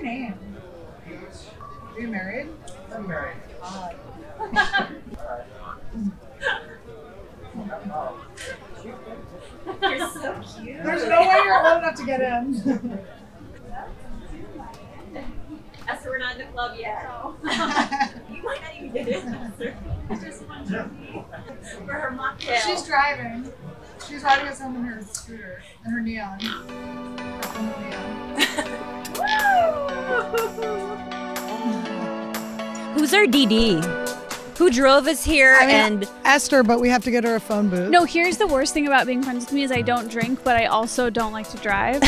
name? Are you married? I'm married. You're so cute. There's no way you're old enough to get in. Esther, we're not in the club yet. No. You might not even get in, Esther. It's just one for her mocktail. She's driving. She's riding us home in her scooter and her neon. Who's our DD? Who drove us here? And Esther, but we have to get her a phone booth. No, here's the worst thing about being friends with me is I don't drink, but I also don't like to drive.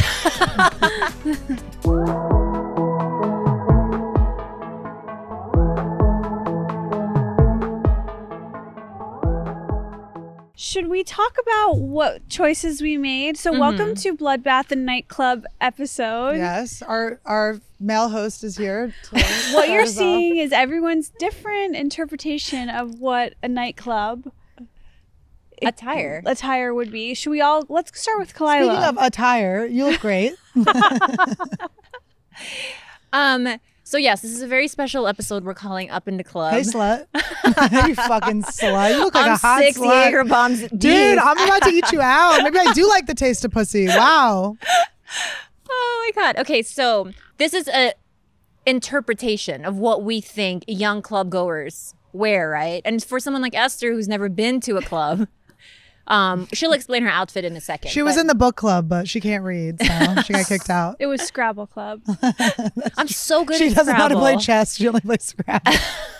Should we talk about what choices we made? So welcome to Bloodbath and Nightclub episode. Yes, our male host is here. What you're seeing is everyone's different interpretation of what a nightclub attire would be. Should we all, let's start with Kalila. Speaking of attire, you look great. So yes, this is a very special episode we're calling Up in the Club. Hey, slut. You fucking slut. You look like a hot 6 slut. Jaeger bombs Dude, I'm about to eat you out. Maybe I do like the taste of pussy. Wow. Oh my God. Okay, so this is a interpretation of what we think young club goers wear, right? And for someone like Esther, who's never been to a club, she'll explain her outfit in a second. She was in the book club, but she can't read, so she got kicked out. It was Scrabble Club. I'm so good She at doesn't know how to Scrabble. play chess. She only plays Scrabble.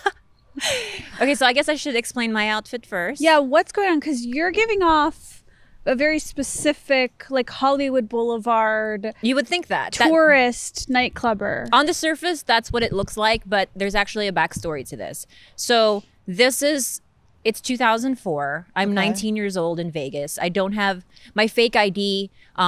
Okay, so I guess I should explain my outfit first. Yeah, what's going on? Because you're giving off a very specific, like Hollywood Boulevard You would think that. tourist nightclubber. On the surface, that's what it looks like, but there's actually a backstory to this. So it's 2004. I'm 19 years old in Vegas. I don't have my fake ID.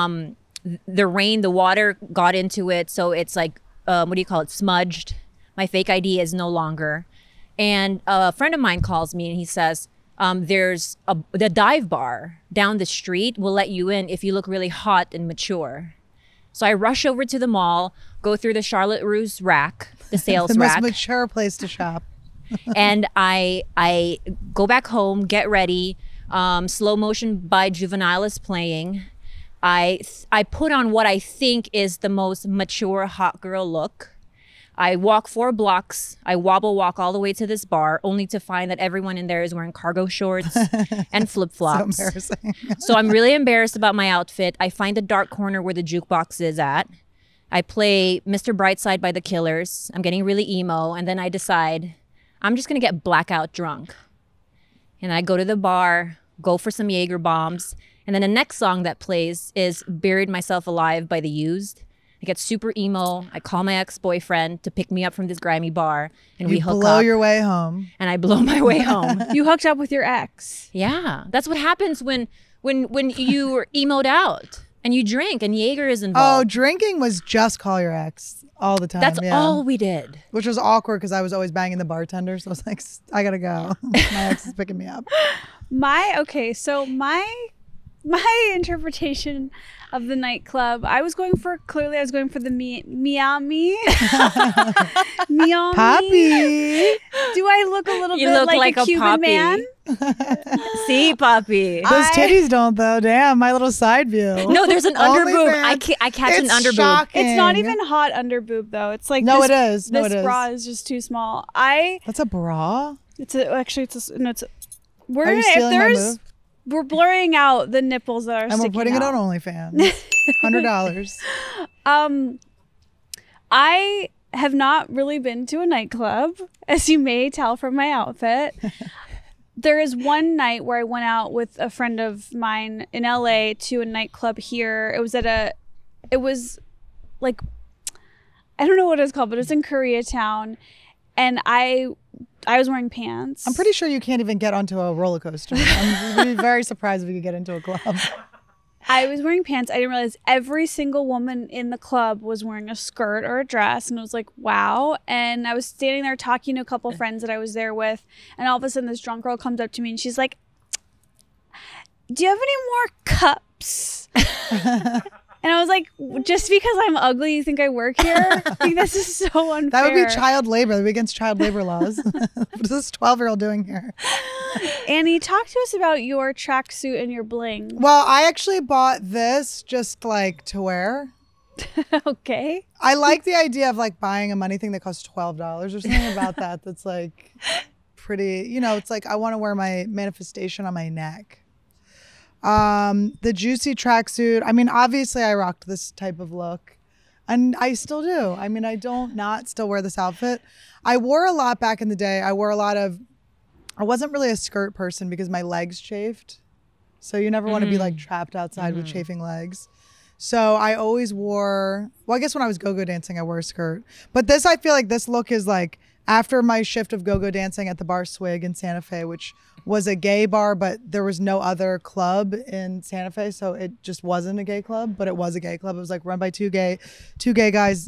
The water got into it. So it's like, what do you call it? Smudged. My fake ID is no longer. And a friend of mine calls me and he says, there's the dive bar down the street will let you in if you look really hot and mature. So I rush over to the mall, go through the Charlotte Russe rack, the sales The most rack. mature place to shop. And I go back home, get ready. Slow Motion by Juvenile is playing. I put on what I think is the most mature hot girl look. I walk 4 blocks. I wobble walk all the way to this bar, only to find that everyone in there is wearing cargo shorts and flip-flops. So embarrassing. So I'm really embarrassed about my outfit. I find the dark corner where the jukebox is at. I play Mr. Brightside by The Killers. I'm getting really emo. And then I decide I'm just going to get blackout drunk. And I go to the bar, go for some Jaeger bombs. And then the next song that plays is Buried Myself Alive by The Used. I get super emo. I call my ex-boyfriend to pick me up from this grimy bar. And we hook blow up. your way home. And I blow my way home. You hooked up with your ex. Yeah. That's what happens when you are emoed out. And you drink and Jaeger is involved. Oh, drinking was just call your ex all the time. That's yeah. all we did. Which was awkward because I was always banging the bartender. So I was like, I gotta go. My ex is picking me up. So my interpretation of the nightclub, I was going for the Miami. Miami. Poppy. Do I look a little You bit look like a a Cuban poppy. man? See, Poppy. Those titties don't though. Damn, my little side view. No, there's an Only underboob. man. I catch an It's underboob. shocking. It's not even hot under boob though. It's like No, this, it is. No, this it is. bra is just too small. That's a bra. We're Are you gonna, if stealing my there's move? we're blurring out the nipples that are And we're sticking putting it out. on OnlyFans. $100. I have not really been to a nightclub, as you may tell from my outfit. There is one night where I went out with a friend of mine in LA to a nightclub here. It was like, I don't know what it's called, but it's in Koreatown. And I was wearing pants. I'm pretty sure you can't even get onto a roller coaster. I'd be very surprised if you could get into a club. I was wearing pants. I didn't realize every single woman in the club was wearing a skirt or a dress. And I was like, wow. And I was standing there talking to a couple friends that I was there with. And all of a sudden this drunk girl comes up to me and she's like, do you have any more cups? And I was like, just because I'm ugly, you think I work here? Like, this is so unfair. That would be child labor. That would be against child labor laws. What is this 12-year-old doing here? Annie, talk to us about your tracksuit and your bling. Well, I actually bought this just like to wear. Okay. I like the idea of like buying a money thing that costs $12 or something about that. That's like pretty, it's like I want to wear my manifestation on my neck. The juicy tracksuit. I mean, obviously I rocked this type of look and I still do. I mean, I don't not still wear this outfit. I wore a lot back in the day. I wasn't really a skirt person because my legs chafed. So you never want to be like trapped outside with chafing legs. So I always wore, well, I guess when I was go-go dancing, I wore a skirt. But this, I feel like this look is like after my shift of go-go dancing at the bar Swig in Santa Fe, which was a gay bar, but there was no other club in Santa Fe. So it just wasn't a gay club, but it was a gay club. It was like run by two gay guys.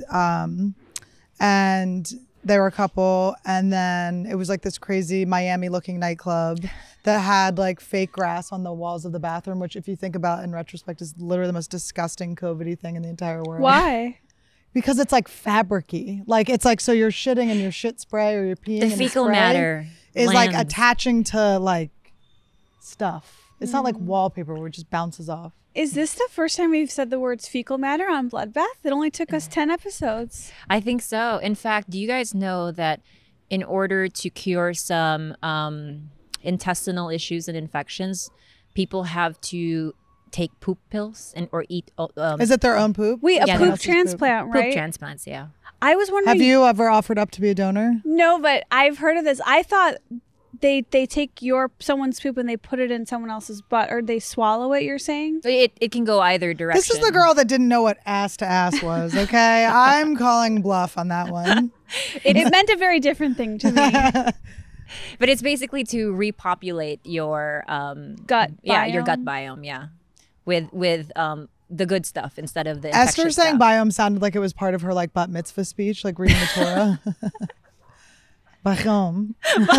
And they were a couple. And then it was like this crazy Miami looking nightclub that had like fake grass on the walls of the bathroom, which if you think about in retrospect is literally the most disgusting COVID-y thing in the entire world. Why? Because it's like fabric-y. Like it's like, so you're shitting in your shit spray or you're peeing in The fecal spray matter is like lands. attaching to like stuff. It's not like wallpaper where it just bounces off. Is this the first time we've said the words fecal matter on Bloodbath? It only took us 10 episodes. I think so. In fact, do you guys know that in order to cure some intestinal issues and infections, people have to take poop pills or eat Is it their own poop? Wait, a Yeah, poop that's transplant, right? poop transplants? Yeah. I was wondering. Have you ever offered up to be a donor? No, but I've heard of this. I thought they take someone's poop and they put it in someone else's butt, or they swallow it. You're saying? It can go either direction. This is the girl that didn't know what ass to ass was, okay? I'm calling bluff on that one. It meant a very different thing to me. But it's basically to repopulate your Gut Yeah, biome? your gut biome. Yeah, with the good stuff instead of the Esther infectious saying stuff. biome sounded like it was part of her like bat mitzvah speech, like reading the Torah. Biome.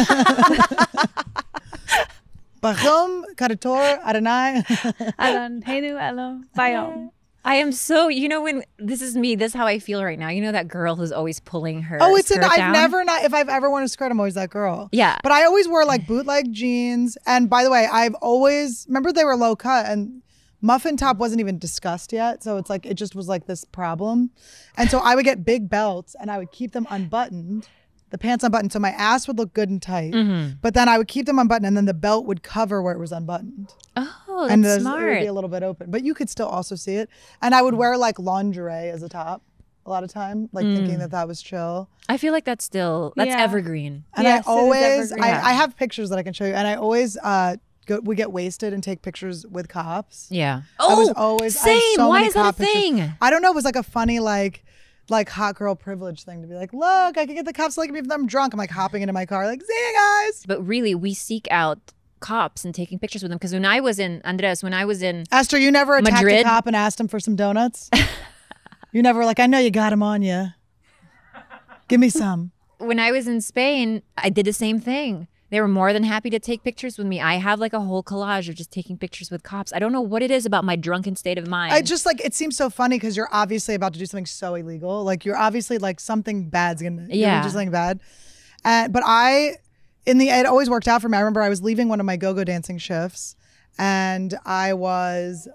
Biome, Karator, Adonai. Adon, Henu, Elo, biome. I am so, when this is me, this is how I feel right now. You know that girl who's always pulling her Oh, it's skirt I've down? never not if I've ever worn a skirt, I'm always that girl. Yeah. But I always wore like bootleg jeans. And by the way, I've always remember they were low cut and muffin top wasn't even discussed yet. So it's like it just was like this problem. And so I would get big belts and I would keep them unbuttoned. The pants unbuttoned, so my ass would look good and tight. But then I would keep them unbuttoned, and then the belt would cover where it was unbuttoned. Oh, And that's it would smart. be a little bit open, but you could still also see it. And I would wear like lingerie as a top a lot of time, like thinking that was chill. I feel like that's Yeah. evergreen. And Yes, it I is always, evergreen. I have pictures that I can show you. And I always we get wasted and take pictures with cops. Yeah. I was Oh, always I have same. so Why many is that a cop pictures. thing? I don't know. It was like a funny like hot girl privilege thing to be like, look, I can get the cops to look at me if I'm drunk. I'm like hopping into my car, like, see you guys. But really, we seek out cops and taking pictures with them. Because when I was in Esther, you never attacked Madrid? a cop and asked him for some donuts? You never were like, I know you got him on you. Give me some. when I was in Spain, I did the same thing. They were more than happy to take pictures with me. I have like a whole collage of just taking pictures with cops. I don't know what it is about my drunken state of mind. I just like it seems so funny because you're obviously about to do something so illegal. Like you're obviously like something bad's gonna do something bad. But it always worked out for me. I remember I was leaving one of my go-go dancing shifts and I was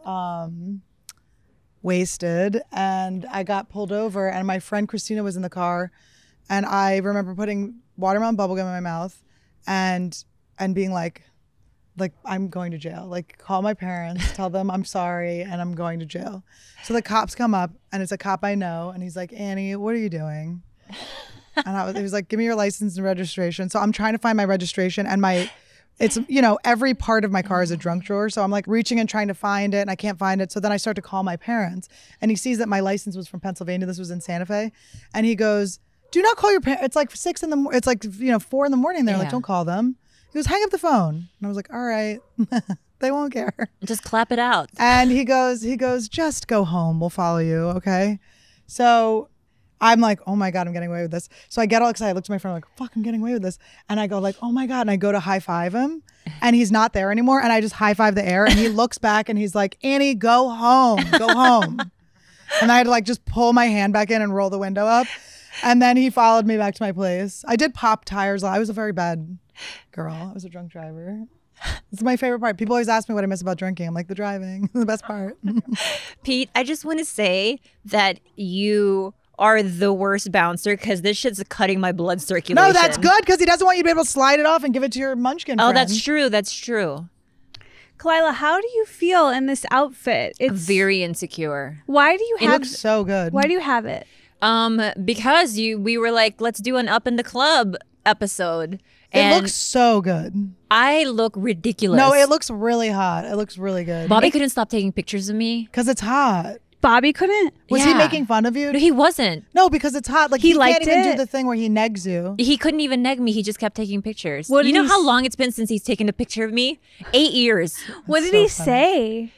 wasted and I got pulled over and my friend Christina was in the car and I remember putting watermelon bubblegum in my mouth and being like I'm going to jail. Like call my parents, tell them I'm sorry and I'm going to jail. So the cops come up and it's a cop I know and he's like, Annie, what are you doing? And he was like, give me your license and registration. So I'm trying to find my registration and it's, every part of my car is a drunk drawer. So I'm like reaching and trying to find it and I can't find it. So then I start to call my parents and he sees that my license was from Pennsylvania. This was in Santa Fe. And he goes, do not call your parents. It's like 6 in the morning. It's like, 4 in the morning. They're like, don't call them. He goes, hang up the phone. And I was like, all right, they won't care. just clap it out. And he goes, just go home. We'll follow you. Okay. So I'm like, oh my God, I'm getting away with this. So I get all excited. I look to my friend, like, fuck, I'm getting away with this. And I go like, oh my God. And I go to high five him and he's not there anymore. And I just high five the air and he looks back and he's like, Annie, go home, go home. And I had to like just pull my hand back in and roll the window up. And then he followed me back to my place. I did pop tires. I was a very bad girl. I was a drunk driver. It's my favorite part. People always ask me what I miss about drinking. I'm like, the driving, the best part. Pete, I just want to say that you are the worst bouncer because this shit's cutting my blood circulation. No, that's good because he doesn't want you to be able to slide it off and give it to your munchkin Oh, friend. that's true. That's true. Kalila, how do you feel in this outfit? It's Very insecure. Why do you It have looks so good. Why do you have it? Because we were like, let's do an Up in the Club episode. It And looks so good. I look ridiculous. No, it looks really hot. It looks really good. Bobby couldn't stop taking pictures of me. Because it's hot. Bobby couldn't. Was he Yeah. making fun of you? No, he wasn't. No, because it's hot. Like He he can't liked even it? do the thing where he negs you. He couldn't even neg me. He just kept taking pictures. What You did know he how s- long it's been since he's taken a picture of me? 8 years. What did so he funny. say?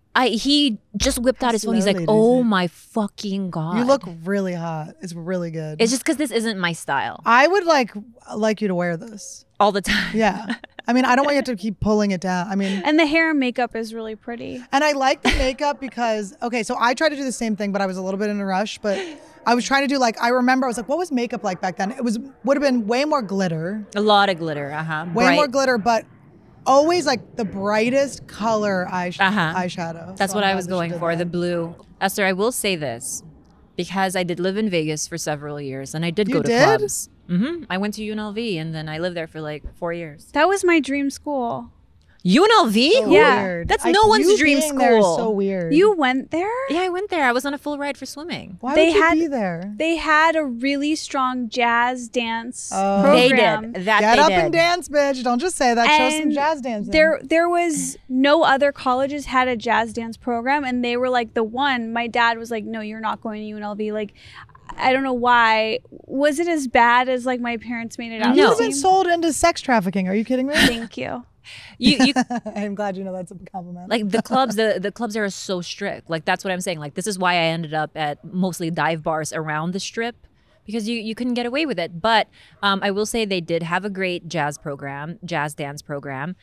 He just whipped out his phone. He's like, slowly did oh you? my fucking God. You look really hot. It's really good. It's just because this isn't my style I would like you to wear this. all the time. Yeah. I mean, I don't want you to keep pulling it down. I mean, And the hair and makeup is really pretty. and I like the makeup because, okay, so I tried to do the same thing, but I was a little bit in a rush. But I was trying to do I remember I was like, what was makeup like back then? It would have been way more glitter, A lot of glitter. way more glitter, but always like the brightest color Uh-huh. eyeshadow. That's So what I'm I glad was that you going did for, that. the blue. Esther, I will say this because I did live in Vegas for several years and I did You go to did? clubs. I went to UNLV and then I lived there for like 4 years. That was my dream school. UNLV? So Yeah. weird. That's no one's you dream being there is school. so weird. You went there? Yeah, I went there. I was on a full ride for swimming. Why They would you had- be there? They had a really strong jazz dance Oh. They program. did. That Get they up did. and dance, bitch. Don't just say that. Show some And jazz dancing. There was no other colleges had a jazz dance program, and they were like the one. My dad was like, "No, you're not going to UNLV." Like, I don't know why. Was it as bad as like my parents made it out? You've No. to been seem? sold into sex trafficking. Are you kidding me? Thank you. You I'm glad you know that's a compliment. like the clubs. The clubs are so strict. Like that's what I'm saying. Like this is why I ended up at mostly dive bars around the strip. Because you couldn't get away with it, but I will say they did have a great jazz dance program.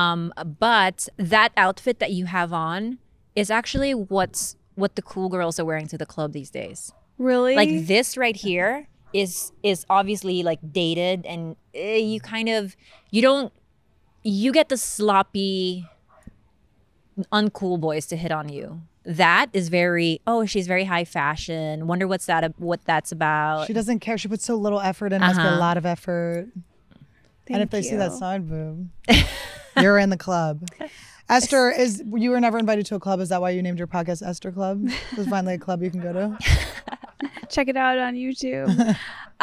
But that outfit that you have on is actually what the cool girls are wearing to the club these days. Really? Like this right here is obviously like dated, and you get the sloppy, uncool boys to hit on you. That is very, she's very high fashion. Wonder what that's about. she doesn't care. She puts so little effort in. Must be a Uh-huh. lot of effort. And if they see that you. side boob, you're in the club. Esther, you were never invited to a club. Is that why you named your podcast Esther Club? There's finally a club you can go to. Check it out on YouTube.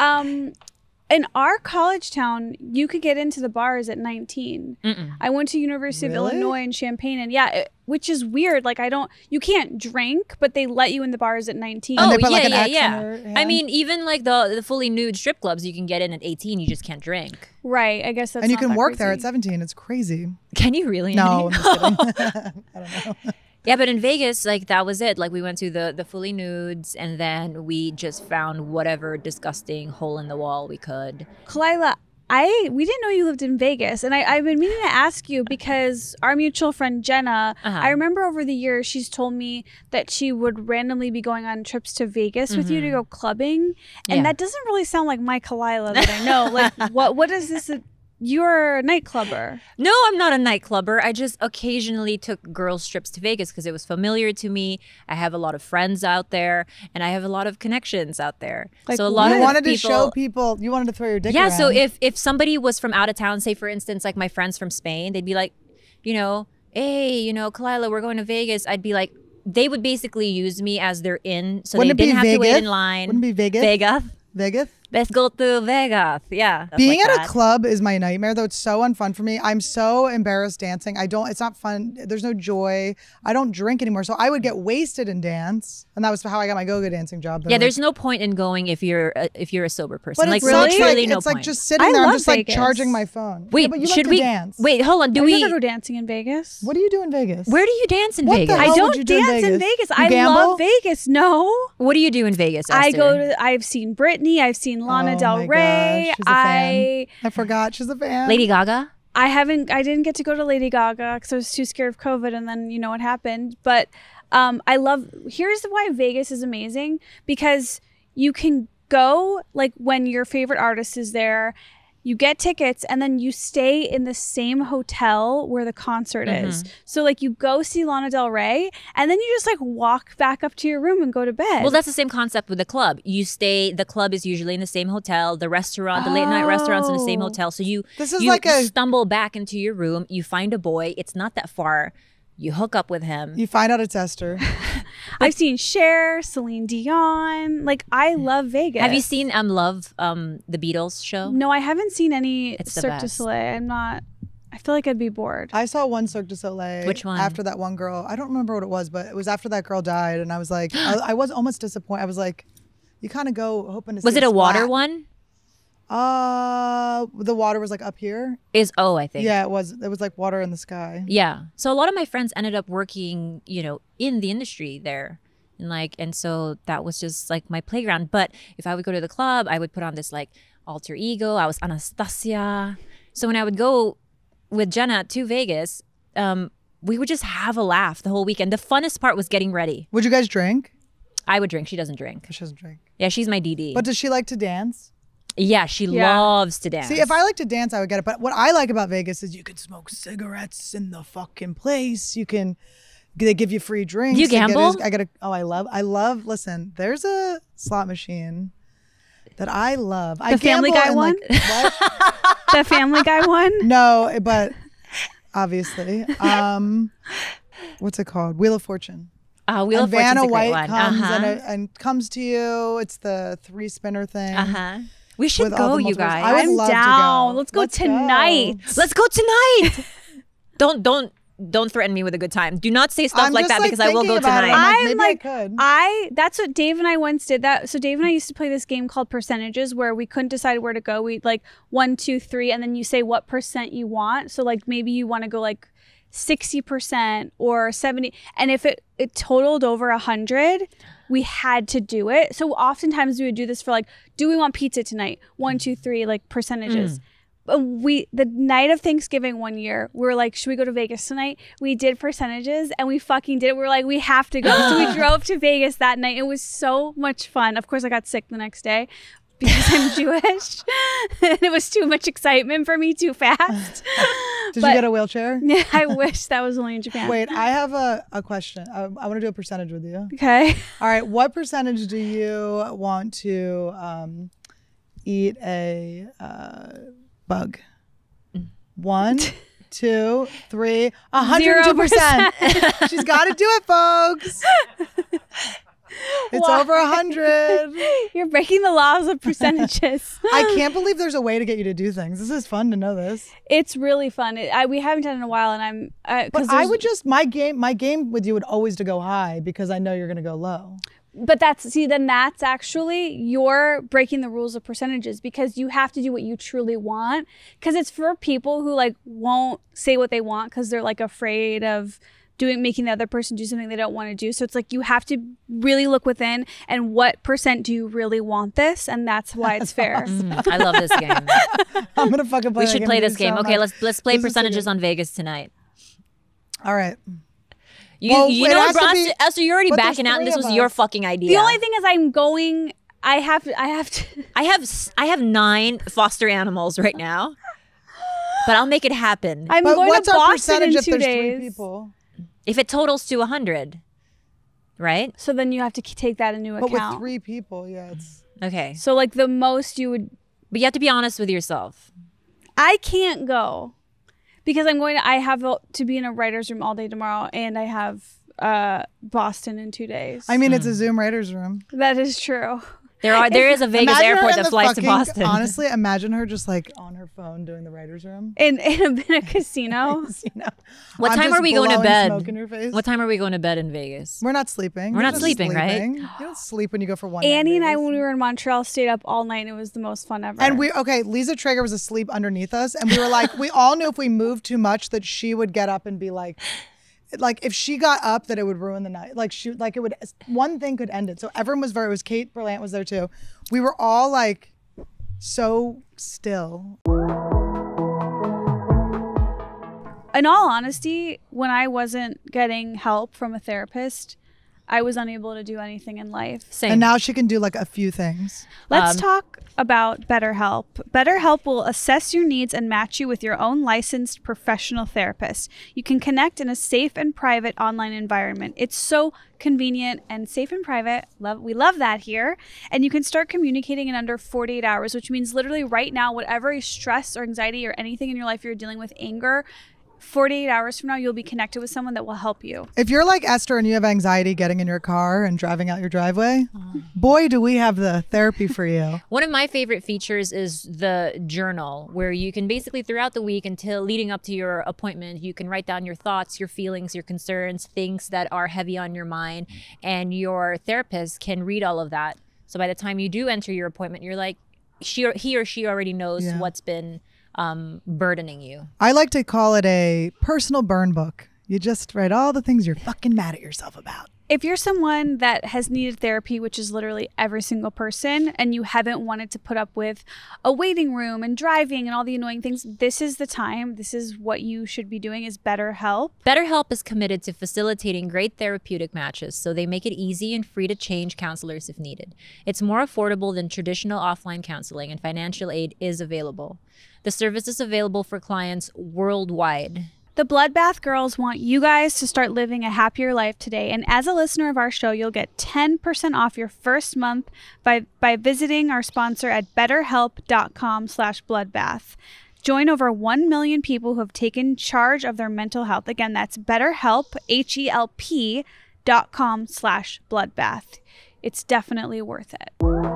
In our college town, you could get into the bars at 19. I went to University of Really? Illinois in Champaign, and which is weird. Like you can't drink, but they let you in the bars at 19. And Oh they put, yeah, like, an yeah, X on yeah. her I hand? mean, even like the fully nude strip clubs, you can get in at 18. You just can't drink. Right. I guess that's And you not can that work there crazy. at 17. It's crazy. Can you really? No, I'm just kidding. I don't know. Yeah, but in Vegas, like that was it. Like we went to the fully nudes, and then we just found whatever disgusting hole in the wall we could. Kalila, we didn't know you lived in Vegas, and I've been meaning to ask you because our mutual friend Jenna, Uh-huh. I remember over the years she's told me that she would randomly be going on trips to Vegas with you to go clubbing, and Yeah. that doesn't really sound like my Kalila that I know. Like, what is this? You're a nightclubber. No, I'm not a nightclubber. I just occasionally took girls' trips to Vegas because it was familiar to me. I have a lot of friends out there, and I have a lot of connections out there. Like so a lot You of wanted people, to show people. You wanted to throw your dick yeah. around. So if somebody was from out of town, say for instance, like my friends from Spain, they'd be like, hey, Kalila, we're going to Vegas. I'd be like, they would basically use me as their in, so Wouldn't they it be didn't have to wait Vegas? in line. Wouldn't it be Vegas? Vegas. Vegas? Let's go to Vegas. Yeah. stuff Being like at that. a club is my nightmare, though. It's so unfun for me. I'm so embarrassed dancing. It's not fun. There's no joy. I don't drink anymore. So I would get wasted and dance. And that was how I got my go-go dancing job. Yeah, there's no point in going if you're a sober person. But like it's such literally like, no it's point. like just sitting I there. I'm love just like Vegas. charging my phone. Wait, Yeah, but you should like to we dance? Wait, hold on. Do I we? never go dancing in Vegas. What do you do in Vegas? Where do you dance in What the Vegas? hell I would don't you do in dance in Vegas? Vegas. You I gamble? love Vegas. No. What do you do in Vegas? I Esther? go to. I've seen Britney. I've seen Lana Oh Del my Rey. gosh, she's a fan. I forgot she's a fan. Lady Gaga. I didn't get to go to Lady Gaga because I was too scared of COVID, and then you know what happened. But Here's why Vegas is amazing, because you can go like when your favorite artist is there, you get tickets, and then you stay in the same hotel where the concert is. So like you go see Lana Del Rey, and then you just like walk back up to your room and go to bed. Well, that's the same concept with the club. The club is usually in the same hotel, the restaurant, the late night restaurant's in the same hotel. So you stumble back into your room, you find a boy, it's not that far, you hook up with him. You find out it's Esther. I've seen Cher, Celine Dion. Like, I love Vegas. Have you seen Love, the Beatles show? No, I haven't seen any It's the Cirque du best. Soleil. I feel like I'd be bored. I saw one Cirque du Soleil. Which one? After that one girl. I don't remember what it was, but it was after that girl died, and I was like, I was almost disappointed. I was like, you kind of go hoping to see Was it a water splat. one? The water was like up here. I think. Yeah, it was. It was like water in the sky. Yeah. So a lot of my friends ended up working, in the industry there. And so that was just like my playground. But if I would go to the club, I would put on this like alter ego. I was Anastasia. So when I would go with Jenna to Vegas, we would just have a laugh the whole weekend. The funnest part was getting ready. Would you guys drink? I would drink. She doesn't drink. She doesn't drink. Yeah, she's my DD. But does she like to dance? Yeah, she loves to dance. See, if I like to dance, I would get it. But what I like about Vegas is you can smoke cigarettes in the fucking place. They give you free drinks. Do you gamble? I love, listen, there's a slot machine that I love. The Family Guy one? What? The Family Guy one? No, but obviously. What's it called? Wheel of Fortune. Wheel of Fortune's Vanna a great White one. comes and comes to you. It's the 3-spinner thing. We should with all go, the you multiples. guys. I would I'm love to down. go. Let's go Let's tonight. Let's go tonight. Don't threaten me with a good time. Do not say stuff I'm like just, that like, because I will thinking go about it. tonight. I'm like, maybe I could. That's what Dave and I once did. So Dave and I used to play this game called Percentages, where we couldn't decide where to go. We'd like 1, 2, 3, and then you say what percent you want. So like maybe you want to go like 60% or 70%, and if it totaled over 100, we had to do it. So oftentimes we would do this for like, do we want pizza tonight? 1, 2, 3, like percentages. But the night of Thanksgiving one year, we were like, should we go to Vegas tonight? We did percentages and we fucking did it. We were like, we have to go. So we drove to Vegas that night. It was so much fun. Of course, I got sick the next day because I'm Jewish. And it was too much excitement for me too fast. Did you get a wheelchair? Yeah, I wish that was only in Japan. Wait, I have a question. I want to do a percentage with you. Okay. All right. What percentage do you want to eat a bug? 1, 2, 3, 102%. She's got to do it, folks. It's Why? over 100. You're breaking the laws of percentages. I can't believe there's a way to get you to do things. This is fun to know this. It's really fun. We haven't done it in a while, and But I would just my game with you would always to go high because I know you're going to go low. But then that's actually you're breaking the rules of percentages, because you have to do what you truly want. Because it's for people who like won't say what they want because they're like afraid of making the other person do something they don't want to do. So it's like you have to really look within and what percent do you really want this, and that's why it's fair. I love this game. I'm gonna fucking play. We should play this game. Okay, let's play percentages on Vegas tonight. All right. You Well, you it know has what, to Bron? be- Esther, you're already but there's backing out, and this 3 of was your us. fucking idea. The only thing is I have to. I have 9 foster animals right now, but I'll make it happen. I'm But going what's to our Boston percentage in if 2 there's days. 3 people? If it totals to 100, right? So then you have to take that into But account. with 3 people, yeah, it's Okay, So like the most you would. but you have to be honest with yourself. I can't go because I have to be in a writer's room all day tomorrow, and I have Boston in 2 days. I mean, it's a Zoom writers room. That is true. There is a Vegas Imagine her airport in that the flies to fucking- Boston. Honestly, imagine her just like on her phone doing the writers room. In a casino. You know? What I'm time just are we going to blowing bed? smoke in your face. What time are we going to bed in Vegas? We're not sleeping. We're not just sleeping, right? You don't sleep when you go for one. Annie and night I, in Vegas. when we were in Montreal, stayed up all night. And it was the most fun ever. And Lisa Traeger was asleep underneath us, and we were like, we all knew if we moved too much that she would get up and be like if she got up that it would ruin the night. One thing could end it. So everyone it was Kate Berlant was there too. We were all like so still. in all honesty, when I wasn't getting help from a therapist, I was unable to do anything in life. Same. And now she can do like a few things. Let's talk about BetterHelp. BetterHelp will assess your needs and match you with your own licensed professional therapist. You can connect in a safe and private online environment. It's so convenient and safe and private. We love that here. And you can start communicating in under 48 hours, which means literally right now, whatever stress or anxiety or anything in your life you're dealing with, anger, 48 hours from now, you'll be connected with someone that will help you. If you're like Esther and you have anxiety getting in your car and driving out your driveway, boy, do we have the therapy for you. One of my favorite features is the journal, where you can basically throughout the week until leading up to your appointment, you can write down your thoughts, your feelings, your concerns, things that are heavy on your mind, and your therapist can read all of that. So by the time you do enter your appointment, you're like, he or she already knows what's been burdening you. I like to call it a personal burn book. You just write all the things you're fucking mad at yourself about. If you're someone that has needed therapy, which is literally every single person, and you haven't wanted to put up with a waiting room and driving and all the annoying things, this is the time. This is what you should be doing, is BetterHelp. BetterHelp is committed to facilitating great therapeutic matches, so they make it easy and free to change counselors if needed. It's more affordable than traditional offline counseling, and financial aid is available. The service is available for clients worldwide. The Bloodbath Girls want you guys to start living a happier life today. And as a listener of our show, you'll get 10% off your first month by visiting our sponsor at betterhelp.com/bloodbath. Join over 1 million people who have taken charge of their mental health. Again, that's BetterHelp, HELP.com/bloodbath. It's definitely worth it.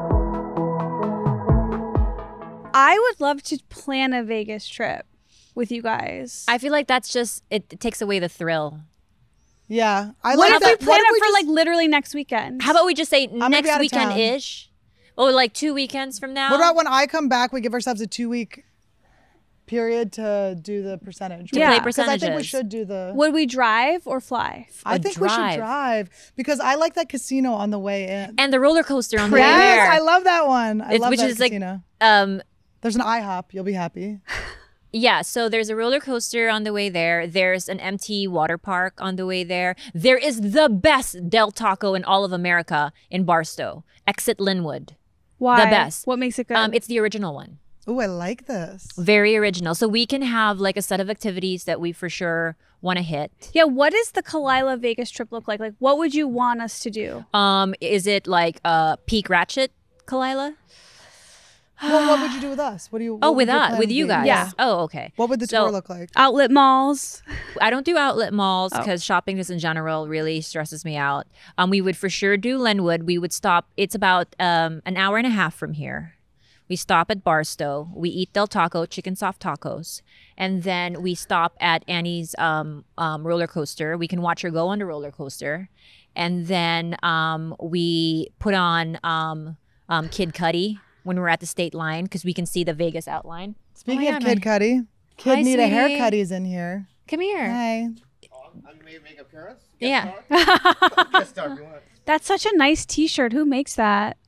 I would love to plan a Vegas trip with you guys. I feel like that's just, it takes away the thrill. Yeah. What if we plan it for like literally next weekend? How about we just say gonna be next out of town. weekend-ish? Or like 2 weekends from now? What about when I come back, we give ourselves a 2-week period to do the percentage? To play Because I think we percentages. should do the... Would we drive or fly? I think we should drive. drive because I like that casino on the way in. And the roller coaster on the way Yes, there. I love that one. I love which that is like, casino. um, There's an IHOP. You'll be happy. yeah, so there's a roller coaster on the way there. There's an empty water park on the way there. There is the best Del Taco in all of America in Barstow. Exit Linwood. Why? The best. What makes it good? It's the original one. Oh, I like this. Very original. So we can have like a set of activities that we for sure want to hit. yeah, what does the Kalila Vegas trip look like? Like, what would you want us to do? Is it like Peak Ratchet, Kalila? Well, what would you do with us? What do you? Oh, what would with your us, plan with you be? guys. Yeah. Oh, okay. What would the So- tour look like? Outlet malls. I don't do outlet malls Oh. because shopping just in general really stresses me out. We would for sure do Linwood. We would stop. It's about an hour and a half from here. We stop at Barstow. We eat Del Taco, chicken soft tacos. And then we stop at Annie's roller coaster. We can watch her go on the roller coaster. And then we put on Kid Cudi when we're at the state line because we can see the Vegas outline. Speaking Oh my of God, Kid Cudi, Kid Hi, Need a sweetie. Haircut is in here. Come here. Hi. I may make appearance. Yeah. Guest star if you want. That's such a nice T-shirt. Who makes that?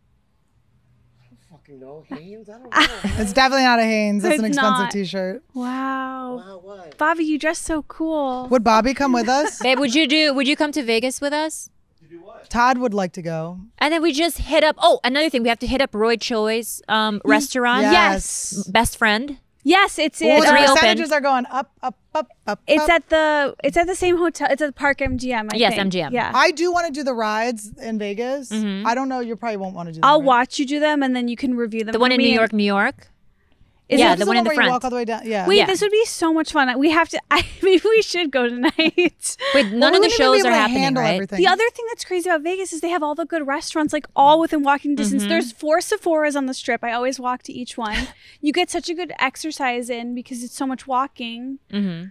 Fucking know. Haynes? I don't know. It's definitely not a Hanes. That's an It's expensive not. T-shirt. Wow. Wow, what? Bobby, you dress so cool. Would Bobby come with us? Babe, would you come to Vegas with us? Todd would like to go. And then we just hit up. Oh, another thing, we have to hit up Roy Choi's restaurant. Yes. Best friend. Yes, it's Well, in. the reopened. percentages are going up, up, up, up. It's up. at the same hotel. It's at the Park MGM. I Yes, think. MGM. Yeah. I do want to do the rides in Vegas. Mm-hmm. I don't know. You probably won't want to do them. I'll right? watch you do them, and then you can review them. The one for in me. New York, New York. Is Yeah, it- the one in the where you front. walk all the way down. Yeah. Wait, Yeah. this would be so much fun. We have to. Maybe we should go tonight. Wait, Well, none we of the wouldn't even be shows able are to happening, handle right? everything. The other thing that's crazy about Vegas is they have all the good restaurants, like all within walking distance. Mm-hmm. There's 4 Sephoras on the strip. I always walk to each one. You get such a good exercise in because it's so much walking. Mm-hmm.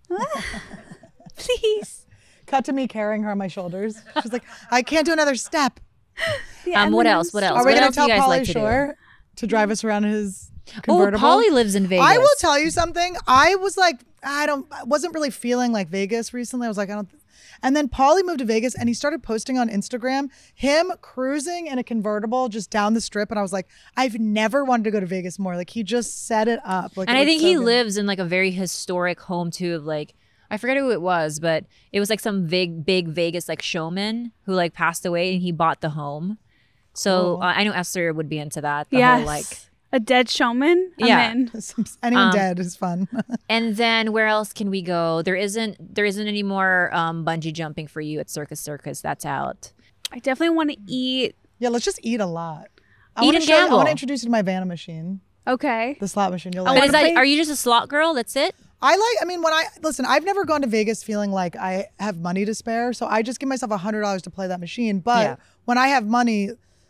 Please. Cut to me carrying her on my shoulders. She's like, I can't do another step. Yeah, What M&Ms. else? What else? Are we What going else to do tell you guys Pauly like to do? Shore to drive us around in his Oh, convertible? Polly lives in Vegas. I will tell you something. I was like, I wasn't really feeling like Vegas recently. I was like, and then Pauly moved to Vegas and he started posting on Instagram him cruising in a convertible just down the strip. And I was like, I've never wanted to go to Vegas more. Like he just set it up. Like, And it I was think so he good. lives in like a very historic home too, of like I forget who it was, but it was like some big Vegas like showman who like passed away and he bought the home. So Cool. I know Esther would be into that. The Yes. whole like. A dead showman? I'm Yeah. in. Anyone dead is fun. And then where else can we go? There isn't any more bungee jumping for you at Circus Circus. That's out. I definitely want to eat. Yeah, let's just eat a lot. I Eat wanna and show you- I gamble. want to introduce you to my Vanna machine, Okay. the slot machine. You'll I like But it. is wanna that, play- are you just a slot girl? That's it? When I listen, I've never gone to Vegas feeling like I have money to spare. So I just give myself $100 to play that machine. But Yeah. when I have money,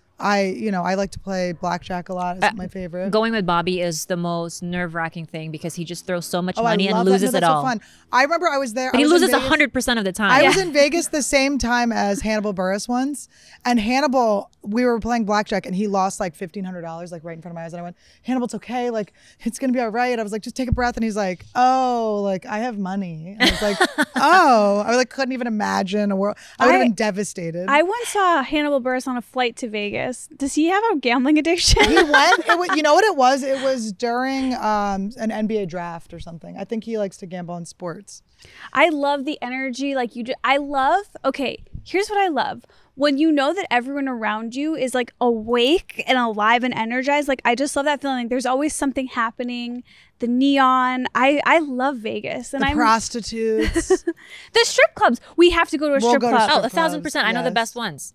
I like to play blackjack a lot. It's my favorite. Going with Bobby is the most nerve-wracking thing because he just throws so much I money and love that. loses No, it that's so all. fun. I remember I was there. But I he was in loses Vegas. 100% of the time. I was in Vegas the same time as Hannibal Buress once, and Hannibal, we were playing blackjack, and he lost like $1,500 like right in front of my eyes, and I went, Hannibal, it's okay, like it's gonna be all right. I was like, just take a breath, and he's like, oh, like I have money. And I was like, oh, I like couldn't even imagine a world. I would have I- been devastated. I once saw Hannibal Buress on a flight to Vegas. Does he have a gambling addiction? He went. You know what it was? It was during an NBA draft or something. I think he likes to gamble on sports. I love the energy. Like I love. Okay, here's what I love. When you know that everyone around you is like awake and alive and energized. Like I just love that feeling. Like there's always something happening. The neon. I love Vegas, and The prostitutes. the strip clubs. We have to go to a We'll strip go to club. Oh, strip 1,000%. I know the yes. best ones.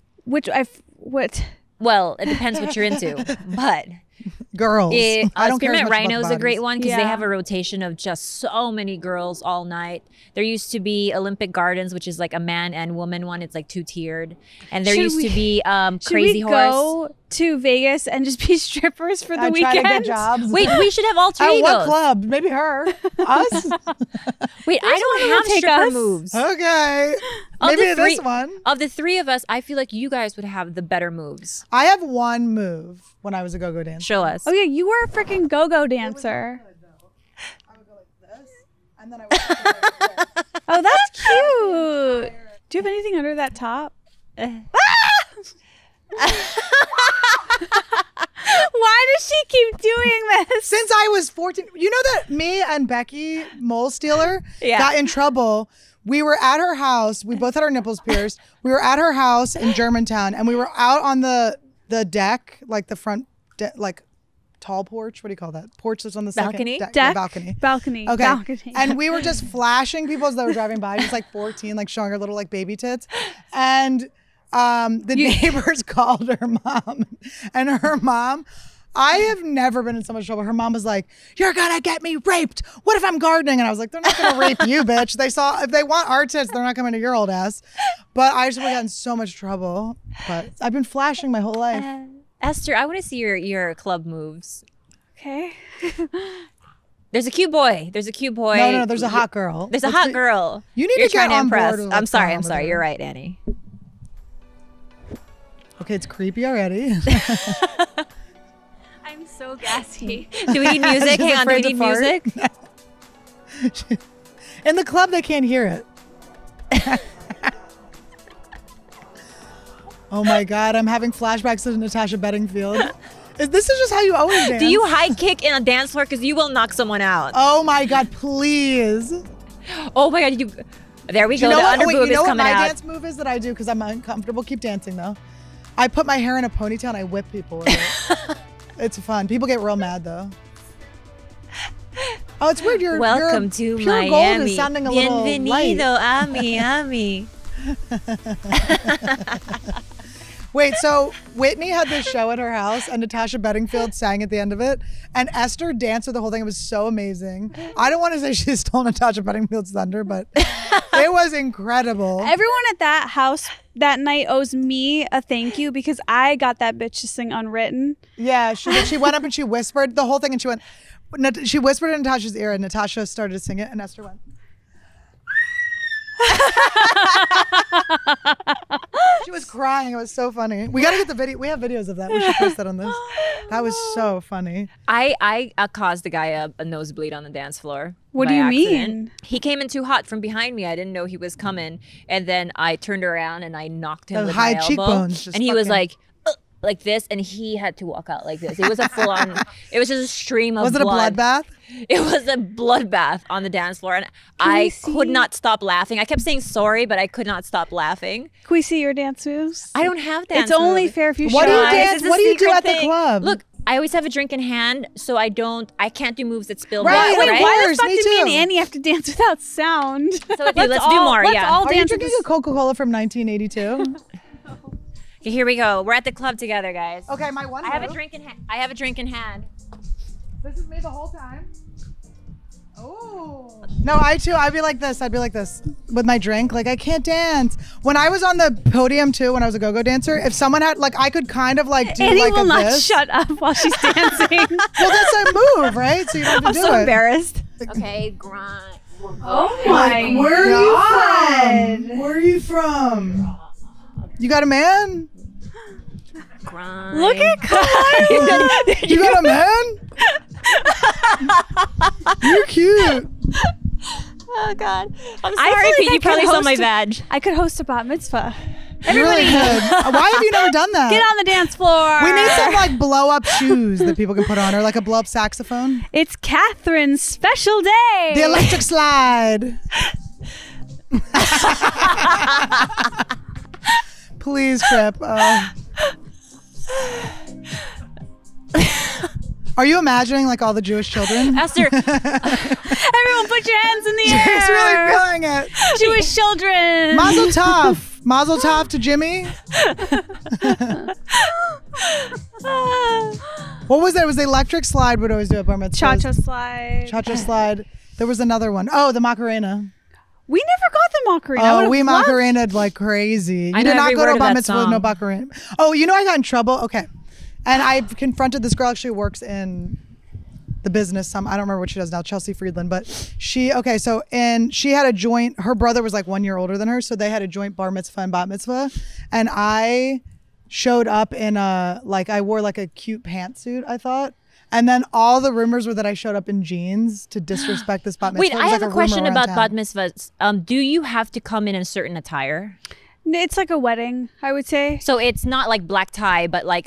What? Well, it depends what you're into. But Girls. I don't care as Spearmint much about Rhino is a bodies. great one because they Yeah. have a rotation of just so many girls all night. There used to be Olympic Gardens, which is like a man and woman one. It's like 2-tiered. And there Should used we- to be Should Crazy we Horse. go to Vegas and just be strippers for the I weekend? try to get jobs. Wait, we should have alter At what egos. club? Maybe her. Us? Wait, I one don't who will have take stripper us. moves. Okay. Of Maybe the this three- one. Of the three of us, I feel like you guys would have the better moves. I have one move when I was a go-go dancer. Show us. Oh yeah, you were a freaking go-go dancer. I would go like this, and then I would go like this. Oh, that's cute. Do you have anything under that top? Why does she keep doing this? Since I was 14, you know that me and Becky Mole Stealer Yeah. got in trouble. We were at her house. We both had our nipples pierced. We were at her house in Germantown, and we were out on the deck, like the front, like tall porch. What do you call that? Porch that's on the Balcony? second deck. Yeah, Deck? balcony. Balcony. Okay. Balcony. And we were just flashing people as they were driving by, just like 14, like showing her little like baby tits. And the neighbors called her mom. And her mom, I have never been in so much trouble. Her mom was like, "You're gonna get me raped. What if I'm gardening?" And I was like, "They're not gonna rape you, bitch. If they want our tits, they're not coming to your old ass." But I just would have gotten so much trouble. But I've been flashing my whole life. Esther, I want to see your club moves. Okay. There's a cute boy. There's a cute boy. No, there's a hot girl. There's a Let's hot be- girl. You need You're to get trying to on impress. board with I'm what's sorry. going I'm on sorry. with You're her. right, Annie. Okay, it's creepy already. I'm so gassy. Do we need music? She's Hang on. Do we afraid to need fart. music? In the club, they can't hear it. Oh my God, I'm having flashbacks to Natasha Bedingfield. This is just how you always dance. Do you high kick in a dance floor? Because you will knock someone out. Oh my God, please. Oh my God. There we Do go. you know The what, underboob you know is what coming my out. dance move is that I do because I'm uncomfortable? Keep dancing though. I put my hair in a ponytail and I whip people with it. It's fun. People get real mad though. Oh, it's weird. Welcome your to pure Miami. gold is sounding a little light. Bienvenido a Miami. Wait, so Whitney had this show at her house and Natasha Bedingfield sang at the end of it and Esther danced with the whole thing. It was so amazing. I don't want to say she stole Natasha Bedingfield's thunder, but it was incredible. Everyone at that house that night owes me a thank you because I got that bitch to sing Unwritten. Yeah, she went up and she whispered the whole thing and she whispered in Natasha's ear and Natasha started to sing it and Esther went. She was crying. It was so funny. We got to get the video. We have videos of that. We should post that on this. That was so funny. I caused the guy a nosebleed on the dance floor. What by do you accident. mean? He came in too hot from behind me. I didn't know he was coming, and then I turned around and I knocked him Those with high my elbow. cheekbones just and he was fucking- like, like this, and he had to walk out like this. It was a full on. It was just a stream of Was it blood. a bloodbath? It was a bloodbath on the dance floor, and I could not stop laughing. I kept saying sorry, but I could not stop laughing. Can we see your dance moves? I don't have dance It's only moves. fair if you What do show you us. dance? It's a What do you do secret at the thing. club? Look, I always have a drink in hand, so I can't do moves that spill Right, blood, wait, right? Why the Course, fuck me did me and too. Annie have to dance without sound? So let's do more, Let's yeah. all Are you dance. drinking a Coca-Cola from 1982? Okay, here we go. We're at the club together, guys. Okay, my one. I have a move. drink in hand. I have a drink in hand. This is me the whole time. Oh. No, I'd be like this. I'd be like this with my drink. Like I can't dance. When I was on the podium too, when I was a go-go dancer, if someone had like, I could kind of like do Annie like will a not this. shut up while she's dancing. Well, that's a move, right? So you don't have to I'm do so it. embarrassed. Okay, grind. Oh my Where are you from? Where are you from? You got a man? Grind. Look at Kyle. You got a man? You're cute. Oh God. I'm I sorry, feel like Pete. I You probably could saw host my a- badge. I could host a bat mitzvah. You really could. Why have you never done that? Get on the dance floor. We need some like blow up shoes that people can put on, or like a blow up saxophone. It's Catherine's special day. The electric slide. Please, Crip. Are you imagining like all the Jewish children? Esther, Everyone put your hands in the air. She's really feeling it. Jewish children. Mazel tov. Mazel tov to Jimmy. What was that? It was the electric slide would always do at bar mitzvahs. Cha-cha slide. Cha-cha slide. There was another one. Oh, the Macarena. We never got the Macarena. I Oh, would've we loved- Macarena'd like crazy. You I did know not every go to word a of bar that mitzvah with no song. Macarena. Oh, you know I got in trouble? Okay. And I confronted this girl, actually works in the business. I don't remember what she does now, Chelsea Friedland. But she had a joint, her brother was like 1 year older than her. So they had a joint bar mitzvah and bat mitzvah. And I showed up in I wore like a cute pantsuit, I thought. And then all the rumors were that I showed up in jeans to disrespect this bat mitzvah. wait, It was I like have a rumor question around about town. bat mitzvahs. Do you have to come in a certain attire? It's like a wedding, I would say. So it's not like black tie, but like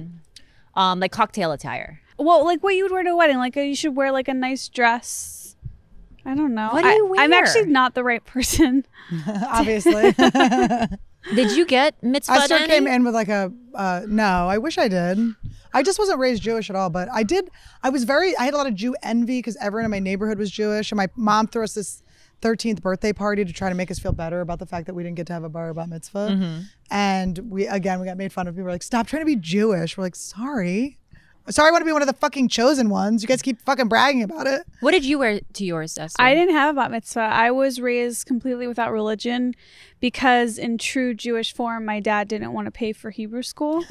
cocktail attire. Well, like what you would wear to a wedding. Like you should wear like a nice dress. I don't know. What do you I'm wear? actually not the right person. Obviously. Did you get mitzvah? I still came in with like a no. I wish I did. I just wasn't raised Jewish at all, but I did. I had a lot of Jew envy because everyone in my neighborhood was Jewish, and my mom threw us this 13th birthday party to try to make us feel better about the fact that we didn't get to have a bar bat mitzvah. Mm-hmm. And we got made fun of. People were like, "Stop trying to be Jewish." We're like, "Sorry, I want to be one of the fucking chosen ones. You guys keep fucking bragging about it." What did you wear to yours, Esther? I didn't have a bat mitzvah. I was raised completely without religion because in true Jewish form, my dad didn't want to pay for Hebrew school.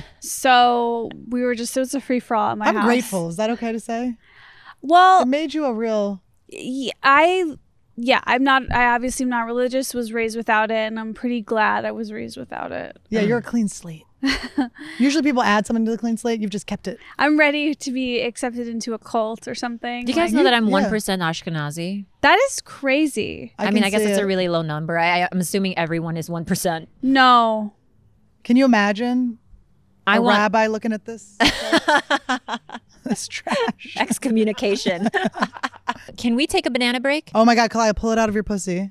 So it was a free for all at my house. I'm grateful. Is that okay to say? Well, It made you a real. I obviously am not religious, was raised without it, and I'm pretty glad I was raised without it. Yeah, you're a clean slate. Usually people add something to the clean slate. You've just kept it. I'm ready to be accepted into a cult or something. Do you guys Like, know that I'm yeah. 1% Ashkenazi? that is crazy. I mean, I guess can it's see a it. really low number. I'm assuming everyone is 1%. No. Can you imagine I a want rabbi looking at this? This trash. excommunication. Can we take a banana break? Oh my God, Kalaya, pull it out of your pussy.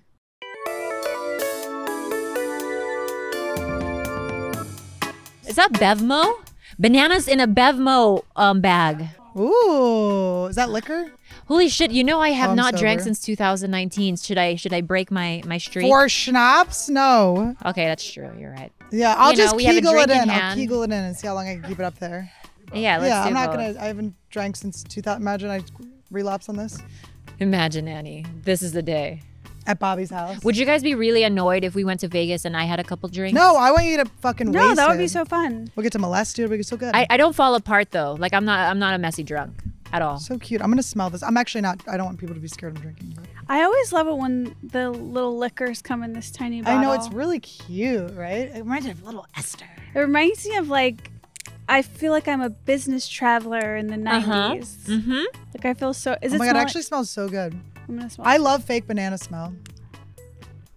Is that Bevmo? Bananas in a Bevmo bag. Ooh, is that liquor? Holy shit! You know I have I'm not drank sober. since 2019. Should I break my streak? For schnapps? No. Okay, that's true. You're right. Yeah, I'll You know, just we have a kegel it drink in in. I'll hand. kegel it in and see how long I can keep it up there. Yeah, let's Yeah, do I'm not both. I haven't drank since 2000. Imagine I relapse on this Imagine, Annie. This is the day. at Bobby's house. Would you guys be really annoyed if we went to Vegas and I had a couple drinks? No, I want you to fucking No, waste that would be it. so fun. We'll get to molest you. It'll be so good. I don't fall apart though. Like I'm not a messy drunk at all. So cute. I'm gonna smell this. I'm actually not. I don't want people to be scared of drinking. But I always love it when the little liquors come in this tiny bottle. I know it's really cute, right? It reminds me of little Esther. It reminds me of like, I feel like I'm a business traveler in the 90s. Mm-hmm. Like I feel so. Is Oh it my God, it smell actually smells so good. I'm gonna smell. I love fake banana smell.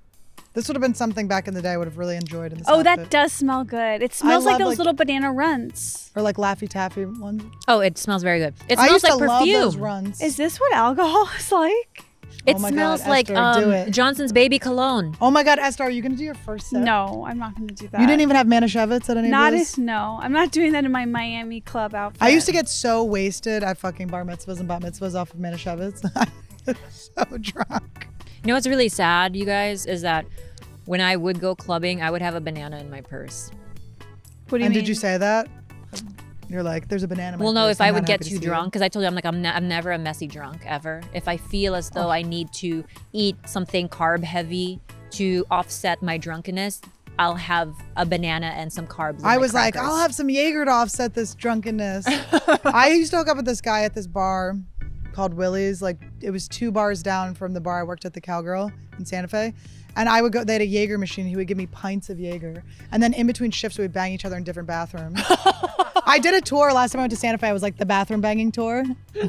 This would have been something back in the day I would have really enjoyed in this Oh, outfit. that does smell good. It smells like love, those like- little banana runs. Or like Laffy Taffy ones. Oh, it smells very good. It I smells used like to love those perfume. runs. Is this what alcohol is like? It Oh my smells God, like Esther, do it. Johnson's baby cologne. Oh my God, Esther, are you going to do your first sip? No, I'm not going to do that. You didn't even have Manischewitz at any Not of those? as, no, I'm not doing that in my Miami club outfit. I used to get so wasted at fucking bar mitzvahs and bat mitzvahs off of Manischewitz. I was so drunk. You know what's really sad, you guys, is that when I would go clubbing, I would have a banana in my purse. What do you And mean? did you say that? You're like, there's a banana in my Well, no, purse. if I I'm would not get happy to too see you. drunk, because I told you I'm never a messy drunk ever. If I feel as though I need to eat something carb heavy to offset my drunkenness, I'll have a banana and some carbs. in I my was like, crackers. I'll have some Jaeger to offset this drunkenness. I used to hook up with this guy at this bar called Willie's. Like, it was 2 bars down from the bar I worked at, the Cowgirl in Santa Fe. And I would go, they had a Jaeger machine. He would give me pints of Jaeger. And then in between shifts, we would bang each other in different bathrooms. I did a tour last time I went to Santa Fe. I was like the bathroom banging tour.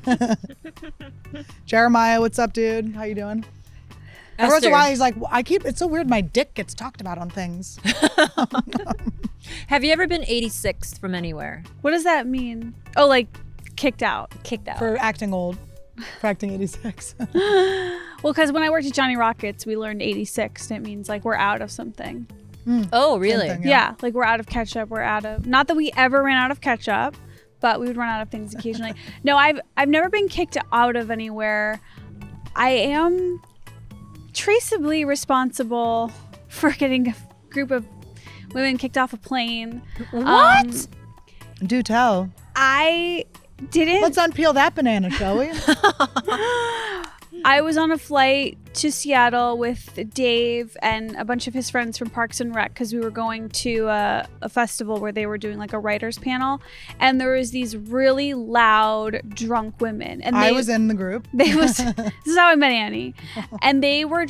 Jeremiah, what's up, dude? How you doing? Every once in a Esther, while, he's like, it's so weird. My dick gets talked about on things. have you ever been 86th from anywhere? What does that mean? Oh, like kicked out. Kicked out. For acting old. For acting 86. Well, because when I worked at Johnny Rockets, we learned 86. And it means like we're out of something. Oh, really? thing. Yeah. Like we're out of ketchup. We're out of, not that we ever ran out of ketchup, but we would run out of things occasionally. No, I've never been kicked out of anywhere. I am traceably responsible for getting a group of women kicked off a plane. What? Do tell. I didn't. Let's unpeel that banana, shall we? I was on a flight to Seattle with Dave and a bunch of his friends from Parks and Rec because we were going to a festival where they were doing like a writers panel, and there was these really loud drunk women. And I was in the group. This is how I met Annie, and they were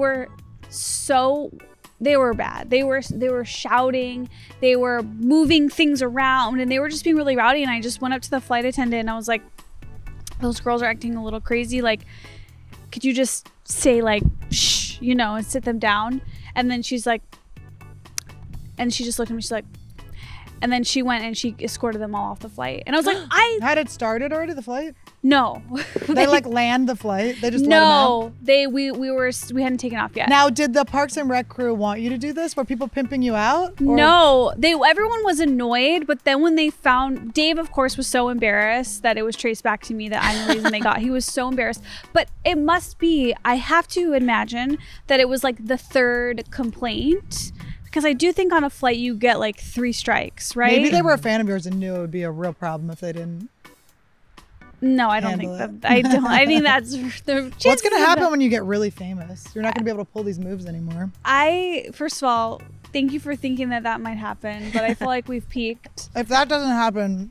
bad. They were shouting, they were moving things around, and they were just being really rowdy. And I just went up to the flight attendant and I was like, "Those girls are acting a little crazy. Like, could you just say like shh, and sit them down?" And then she's like, and she just looked at me. She's like, and then she went and she escorted them all off the flight. And I was like, Had it started already, the flight? no, They like land the flight? They just let 'em out? no, we hadn't taken off yet. Now, did the Parks and Rec crew want you to do this? Were people pimping you out? Or- No, everyone was annoyed, but then when they found Dave, of course, was so embarrassed that it was traced back to me that I'm the reason they got. He was so embarrassed, but it must be. I have to imagine that it was like the 3rd complaint, because I do think on a flight you get like 3 strikes, right? Maybe they were a fan of yours and knew it would be a real problem if they didn't. No, I don't think handle that. I don't. I think that's the. What's chances going to of happen that- when you get really famous? You're not going to be able to pull these moves anymore. First of all, thank you for thinking that might happen, but I feel like we've peaked. If that doesn't happen,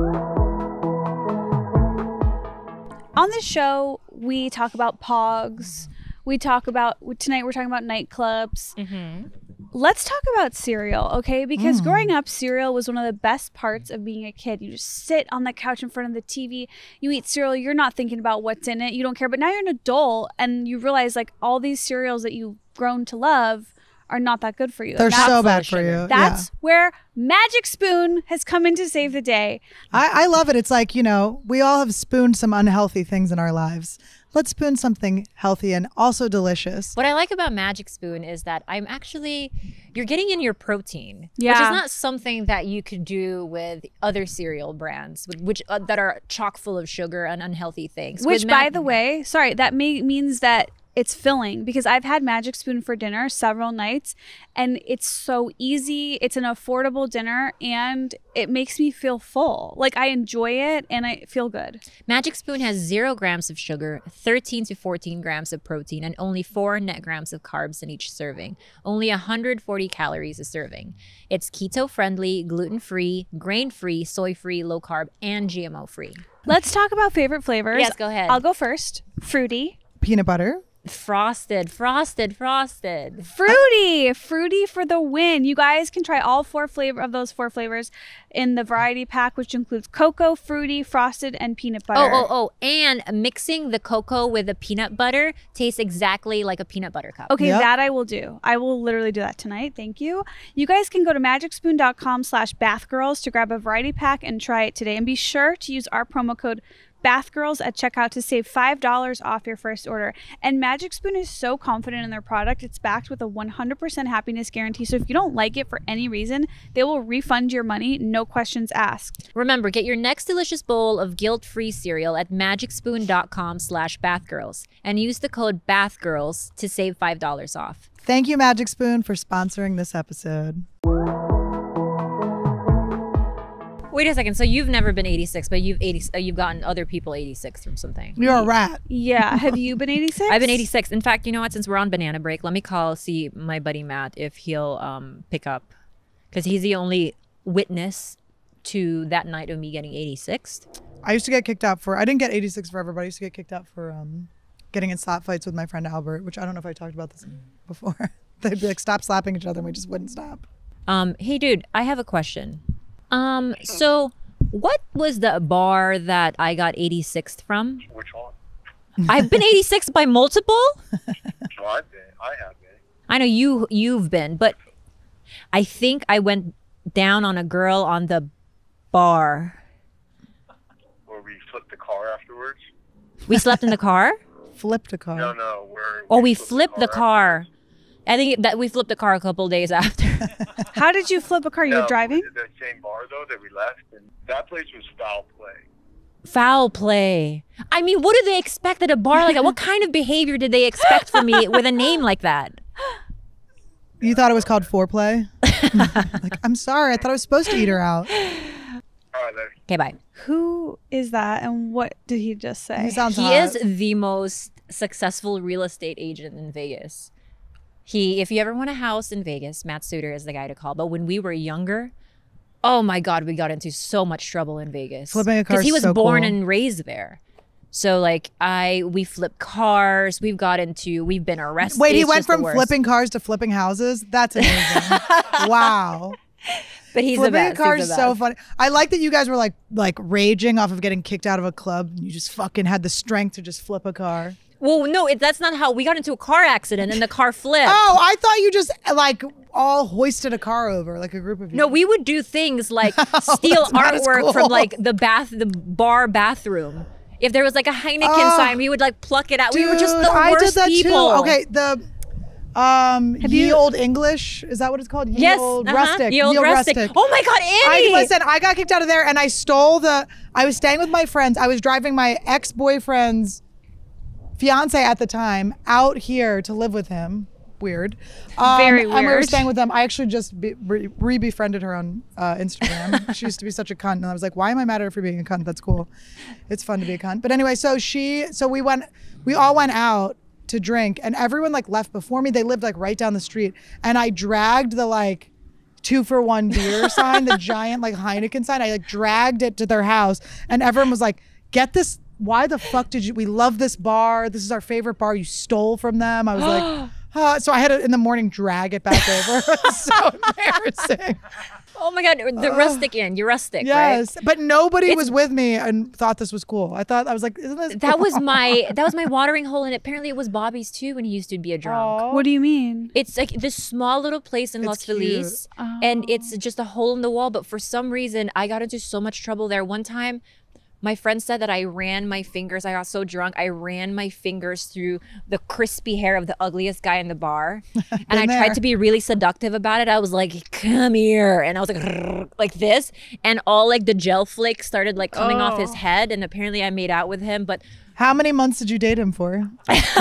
On this show, we talk about pogs. Tonight we're talking about nightclubs. Let's talk about cereal, okay? Because growing up, cereal was one of the best parts of being a kid. You just sit on the couch in front of the TV, you eat cereal, you're not thinking about what's in it, you don't care. But now you're an adult and you realize like all these cereals that you've grown to love are not that good for you. they're And that's- so bad for you. That's where Magic Spoon has come in to save the day. I love it. It's like, we all have spooned some unhealthy things in our lives. Let's spoon something healthy and also delicious. What I like about Magic Spoon is that you're getting in your protein, which Yeah. is not something that you could do with other cereal brands, which that are chock full of sugar and unhealthy things. Which, With by the way, sorry, that means that it's filling, because I've had Magic Spoon for dinner several nights and it's so easy. It's an affordable dinner and it makes me feel full. Like I enjoy it and I feel good. Magic Spoon has 0 grams of sugar, 13 to 14 grams of protein, and only 4 net grams of carbs in each serving. Only 140 calories a serving. It's keto-friendly, gluten-free, grain-free, soy-free, low-carb, and GMO-free. Let's talk about favorite flavors. Yes, go ahead. I'll go first. Fruity. Peanut butter. Frosted. Fruity for the win. You guys can try all 4 those 4 flavors in the variety pack, which includes cocoa, fruity, frosted, and peanut butter. Oh, and mixing the cocoa with the peanut butter tastes exactly like a peanut butter cup. Okay, Yep. that I will do. I will literally do that tonight. Thank you. You guys can go to magicspoon.com/bathgirls to grab a variety pack and try it today. And be sure to use our promo code BATHGIRLS at checkout to save $5 off your first order. And Magic Spoon is so confident in their product. It's backed with a 100% happiness guarantee. So if you don't like it for any reason, they will refund your money, no questions asked. Remember, get your next delicious bowl of guilt-free cereal at magicspoon.com/bathgirls and use the code BATHGIRLS to save $5 off. Thank you, Magic Spoon, for sponsoring this episode. Wait a second. So you've never been 86, but you've gotten other people 86 from something. You're a rat. Yeah. Have you been 86? I've been 86. In fact, you know what? Since we're on banana break, let me see my buddy Matt if he'll pick up, because he's the only witness to that night of me getting 86. I used to get kicked out I didn't get 86 forever, but I used to get kicked out for getting in slap fights with my friend Albert, which I don't know if I talked about this before. They'd be like, stop slapping each other, and we just wouldn't stop. Hey, dude, I have a question. So what was the bar that I got 86th from? Which one? I've been 86 by multiple? No, I have been. I know you've been, but I think I went down on a girl on the bar. Where we flipped the car afterwards? We slept in the car? Flipped a car. No. We flipped the car. I think that we flipped the car a couple days after. How did you flip a car? You were driving? The same bar, though, that we left. And that place was foul play. Foul play. I mean, what do they expect at a bar like that? What kind of behavior did they expect from me with a name like that? You thought it was called foreplay? Like, I'm sorry. I thought I was supposed to eat her out. All right, then. Okay, bye. Who is that and what did he just say? He sounds He hot. is the most successful real estate agent in Vegas. If you ever want a house in Vegas, Matt Suter is the guy to call. But when we were younger, oh my God, we got into so much trouble in Vegas. Flipping a car because he is was so born cool. and raised there. So like we flip cars. We've been arrested. Wait, he It's went just the from worst. flipping cars to flipping houses? That's amazing. Wow. But he's the Flipping best. a car He's is the so best. funny. I like that you guys were like raging off of getting kicked out of a club. And you just fucking had the strength to just flip a car. Well, no, that's not how we got into a car accident and the car flipped. Oh, I thought you just like all hoisted a car over, like a group of you. No, we would do things like steal that's not as artwork cool. from like the bar bathroom. If there was like a Heineken sign, we would like pluck it out. We were just the Dude, I worst did that people. too. Okay, the Ye Old English, is that what it's called? Ye Yes, Old uh-huh. Rustic. Ye Old Rustic. Oh my God, Annie! Listen, I got kicked out of there and I was staying with my friends. I was driving my ex-boyfriend's fiance at the time out here to live with him. Weird. Very And we were weird. staying with them. I actually just re-befriended her on Instagram. She used to be such a cunt. And I was like, why am I mad at her for being a cunt? That's cool. It's fun to be a cunt. But anyway, so we all went out to drink and everyone like left before me. They lived like right down the street. And I dragged the like 2-for-1 beer sign, the giant like Heineken sign. I like dragged it to their house and everyone was like, get this. Why the fuck we love this bar. This is our favorite bar. You stole from them. I was like, so I had to in the morning drag it back over. It was so embarrassing. Oh my God, the rustic inn. You're rustic, Yes, right? but nobody was with me and thought this was cool. I was like, isn't this That cool? was my watering hole, and apparently it was Bobby's too when he used to be a drunk. What do you mean? It's like this small little place in Los cute. Feliz, and it's just a hole in the wall. But for some reason, I got into so much trouble there. One time, my friend said that I got so drunk, I ran my fingers through the crispy hair of the ugliest guy in the bar. And I Been there. tried to be really seductive about it. I was like, come here. And I was like this. And all like the gel flakes started like coming off his head. And apparently I made out with him, but How many months did you date him for?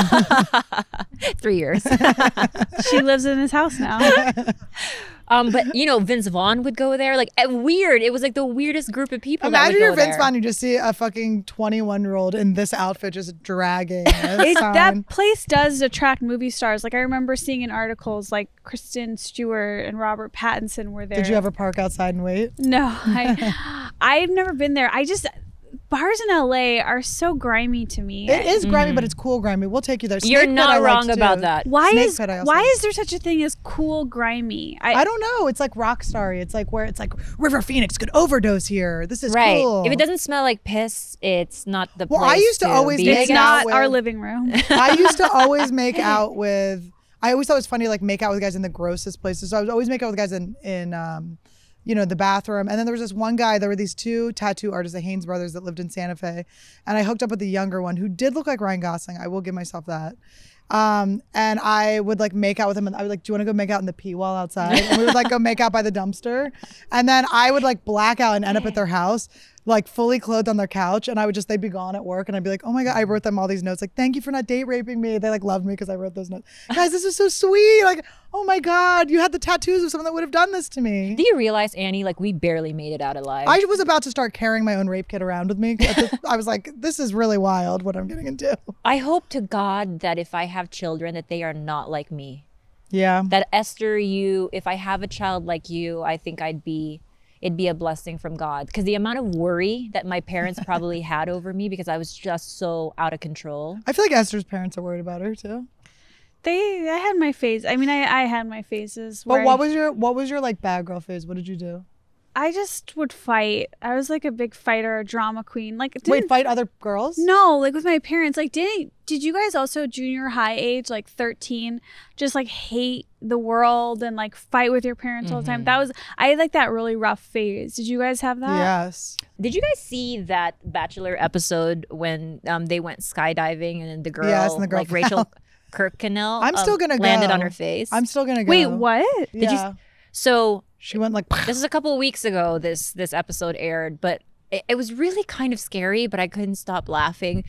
3 years. She lives in his house now. But you know, Vince Vaughn would go there. Like weird. It was like the weirdest group of people. Imagine that would you're go Vince there. Vaughn. You just see a fucking 21-year-old in this outfit just dragging a sign. That place does attract movie stars. Like I remember seeing in articles like Kristen Stewart and Robert Pattinson were there. Did you ever park outside and wait? No, I've never been there. bars in LA are so grimy to me. It is grimy, but it's cool grimy. We'll take you there. You're Snake Pit not I liked wrong too. about that. Why Snake is Pit I also why liked. is there such a thing as cool grimy? I don't know. It's like rock starry. It's like where it's like River Phoenix could overdose here. This is Right. cool. If it doesn't smell like piss, it's not the Well, place I used to always be, make I It's guess. out not with- our living room. I used to always make out with. I always thought it was funny, like make out with guys in the grossest places. So I would always make out with guys in the bathroom. And then there was this one guy. There were these two tattoo artists, the Haynes brothers, that lived in Santa Fe, and I hooked up with the younger one who did look like Ryan Gosling. I will give myself that. And I would like make out with him, and I would like, do you want to go make out in the pee wall outside? And we would like go make out by the dumpster, and then I would like black out and end up at their house, like fully clothed on their couch, and I would just, they'd be gone at work, and I'd be like, oh my God, I wrote them all these notes, like, thank you for not date raping me. They like loved me because I wrote those notes. Guys, this is so sweet. Like, oh my God, you had the tattoos of someone that would have done this to me. Do you realize, Annie, like we barely made it out alive? I was about to start carrying my own rape kit around with me. I was like, this is really wild what I'm getting into. I hope to God that if I have children, that they are not like me. Yeah. That Esther, if I have a child like you, I think it'd be a blessing from God. Because the amount of worry that my parents probably had over me because I was just so out of control. I feel like Esther's parents are worried about her too. I had my phase. I mean, I had my phases. But Where what was your like bad girl phase? What did you do? I just would fight. I was like a big fighter, a drama queen. Like, Wait, fight other girls? No, like with my parents. Like, did you guys also junior high age, like 13, just like hate the world and like fight with your parents all the time? I had like that really rough phase. Did you guys have that? Yes. Did you guys see that Bachelor episode when they went skydiving and the girl, Yes, and the girl like Rachel Kirkconnell, I'm still gonna landed go. on her face? I'm still gonna go. Wait, what? Yeah. So She went like. this is a couple of weeks ago. This episode aired, but it was really kind of scary. But I couldn't stop laughing.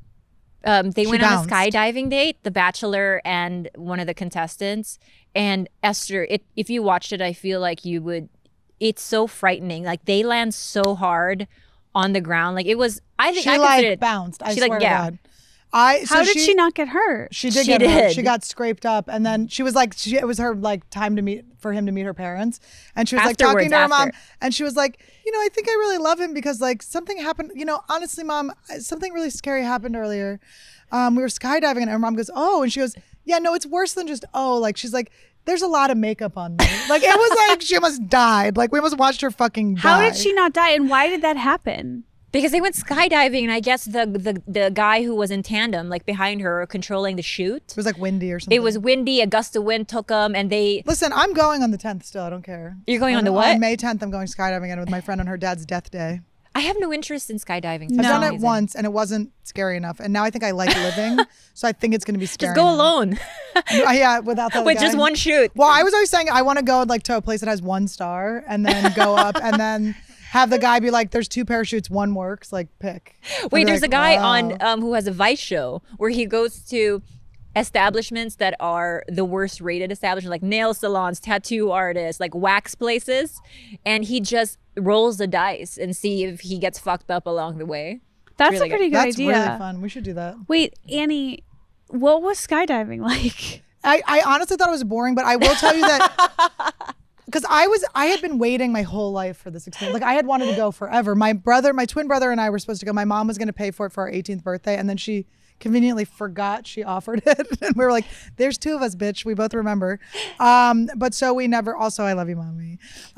They went bounced. on a skydiving date, The Bachelor and one of the contestants. And Esther, if you watched it, I feel like you would. It's so frightening. Like they land so hard on the ground. Like it was. I think She I like considered it. bounced. I she, swear like, to yeah. God. How did she not get hurt? She did She get hurt. did. She got scraped up, and then she was like, it was her like time for him to meet her parents, and she was like talking Afterwards, to her mom, after. and she was like, I think I really love him because like something happened. Honestly, Mom, something really scary happened earlier. We were skydiving, and her mom goes, oh, and she goes, yeah, no, it's worse than just oh. Like she's like, there's a lot of makeup on me. Like it was like she almost died. Like we almost watched her fucking die. How did she not die, and why did that happen? Because they went skydiving, and I guess the guy who was in tandem, like behind her, controlling the chute. It was like windy or something. It was windy, a gust of wind took them, and they. Listen, I'm going on the 10th still. I don't care. You're going on the what? On May 10th, I'm going skydiving again with my friend on her dad's death day. I have no interest in skydiving. I've done it Amazing. once and it wasn't scary enough. And now I think I like living. So I think it's going to be scary. Just go now. alone Yeah, without the other with just guy. one chute. Well, I was always saying I want to go like to a place that has 1 star and then go up and then have the guy be like, there's 2 parachutes, 1 works, like pick. I'd Wait, be there's like, a guy wow. on who has a Vice show where he goes to establishments that are the worst rated establishments, like nail salons, tattoo artists, like wax places, and he just rolls the dice and see if he gets fucked up along the way. That's really a pretty good That's idea. really fun. We should do that. Wait, Annie, what was skydiving like? I honestly thought it was boring, but I will tell you that because I had been waiting my whole life for this experience. Like I had wanted to go forever. My twin brother and I were supposed to go. My mom was going to pay for it for our 18th birthday, and then she conveniently forgot she offered it, and we were like, "There's 2 of us, bitch." We both remember. But so we never. Also, I love you, mommy.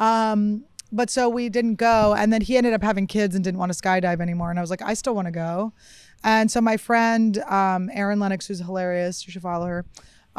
But so we didn't go, and then he ended up having kids and didn't want to skydive anymore. And I was like, I still want to go. And so my friend Erin Lennox, who's hilarious, you should follow her.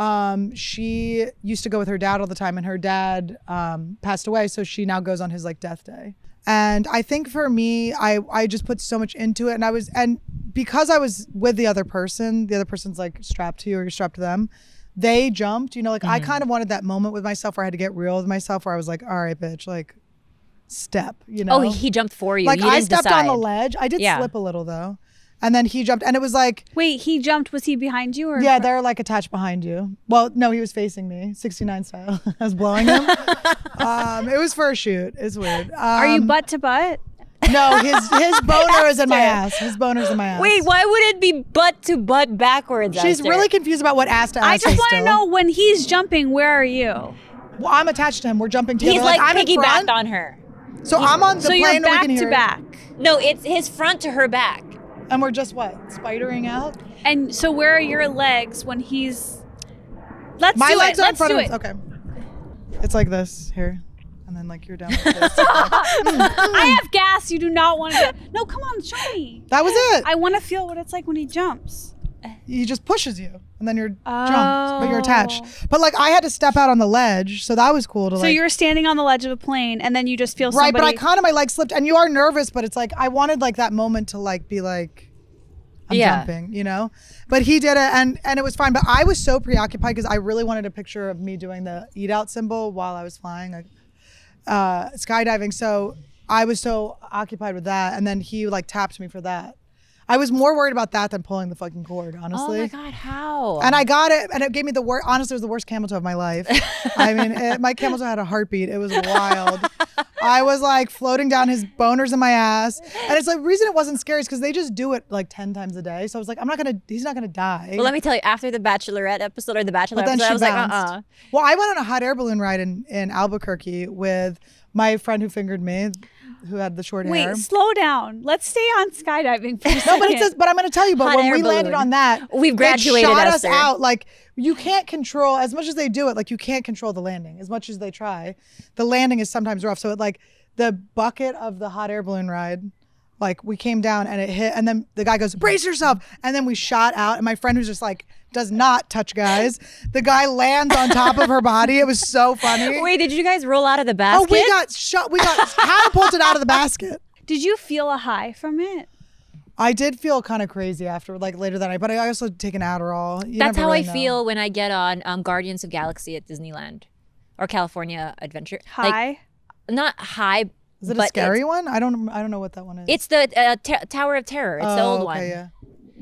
She used to go with her dad all the time, and her dad passed away, so she now goes on his like death day. And I think for me, I just put so much into it, and because I was with the other person's like strapped to you or you're strapped to them. They jumped, like I kind of wanted that moment with myself where I had to get real with myself, where I was like, all right, bitch, like step, Oh, he jumped for you. like you I didn't stepped decide. on the ledge. I did Yeah. slip a little though, and then he jumped, and it was like. Wait, he jumped. Was he behind you or? Yeah, they're like attached behind you. Well, no, he was facing me, 69 style. I was blowing him. It was for a shoot. It's weird. Are you butt to butt? No, his boner is in my ass. His boner's in my ass. Wait, why would it be butt to butt backwards? She's Esther? really confused about what ass to ass I is just want to still. know when he's jumping, where are you? Well, I'm attached to him. We're jumping together. He's like I'm in piggybacked front. on her. So I'm on the So plane you're and we back can hear to it. back. No, it's his front to her back. And we're just what? Spidering out? And so where are your legs when he's... Let's My do legs it. are in Let's front do of it. Okay. It's like this here. And then like you're down like this. I have gas. You do not want to... No, come on. Show me. That was it. I want to feel what it's like when he jumps. He just pushes you and then you're jumped, but you're attached. But like I had to step out on the ledge, so that was cool to So like. you were standing on the ledge of a plane and then you just feel Right, somebody... but I kind of my leg slipped, and you are nervous, but it's like I wanted like that moment to like be like, I'm Yeah. jumping, you know. But he did it, and it was fine. But I was so preoccupied because I really wanted a picture of me doing the eat out symbol while I was flying, like skydiving. So I was so occupied with that, and then he like tapped me for that. I was more worried about that than pulling the fucking cord, honestly. Oh my God, how? And I got it, and it gave me the worst. Honestly, it was the worst camel toe of my life. I mean, my camel toe had a heartbeat. It was wild. I was like floating down his boners in my ass, and it's like the reason it wasn't scary is because they just do it like 10 times a day. So I was like, he's not gonna die. Well, let me tell you, after the Bachelorette episode or the Bachelor But then episode, I she was bounced. like, Well, I went on a hot air balloon ride in Albuquerque with my friend who fingered me, who had the short hair. Wait, slow down. Let's stay on skydiving for a No, second. but it says. But I'm going to tell you. But Hot when air we landed balloon. on that, We've graduated, It shot Esther. us out. Like you can't control as much as they do it. Like you can't control the landing as much as they try. The landing is sometimes rough. So it like the bucket of the hot air balloon ride. Like we came down and it hit, and then the guy goes, "Brace yourself!" And then we shot out, and my friend who's just like does not touch guys. The guy lands on top of her body. It was so funny. Wait, did you guys roll out of the Oh, basket? we got shot. We got catapulted out of the basket. Did you feel a high from it? I did feel kind of crazy after, like later that night, but I also take an Adderall. You That's never how really I know. feel when I get on Guardians of Galaxy at Disneyland or California Adventure. Like, High? not high. Is it a but scary one? I don't know what that one is. It's the Tower of Terror. It's the old one. Okay, yeah.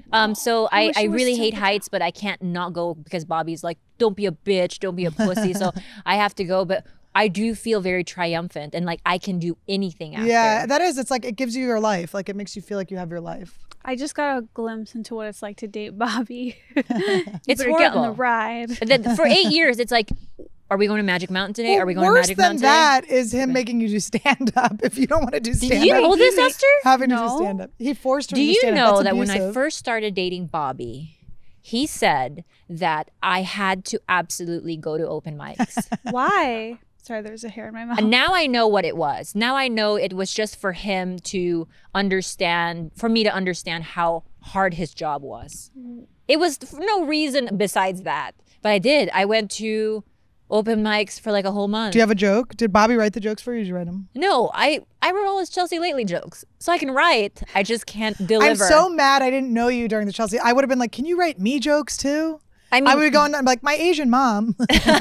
So I I wish it was really still hate the heights, but I can't not go because Bobby's like, don't be a bitch, don't be a pussy. So I have to go, but I do feel very triumphant and like I can do anything after. Yeah, that is. It's like it gives you your life. Like it makes you feel like you have your life. I just got a glimpse into what it's like to date Bobby. It's Better get on the horrible. ride. But then for 8 years, it's like, are we going to Magic Mountain today? Well, Are we going to worse Magic than Mountain today? that is him making you do stand up. If you don't want to do stand Did up, you know this, Esther? having to do No. stand up. He forced her Do to do you stand up. know That's that when I abusive. first started dating Bobby, he said that I had to absolutely go to open mics. Why? Sorry, there's a hair in my mouth. And now I know what it was. Now I know it was just for him to understand, for me to understand how hard his job was. It was for no reason besides that. But I did. I went to open mics for like a whole month. Do you have a joke? Did Bobby write the jokes for you? Or did you write them? No, I wrote all his Chelsea Lately jokes. So I can write. I just can't deliver. I'm so mad I didn't know you during the Chelsea. I would have been like, can you write me jokes too? I mean, I would have gone like my Asian mom.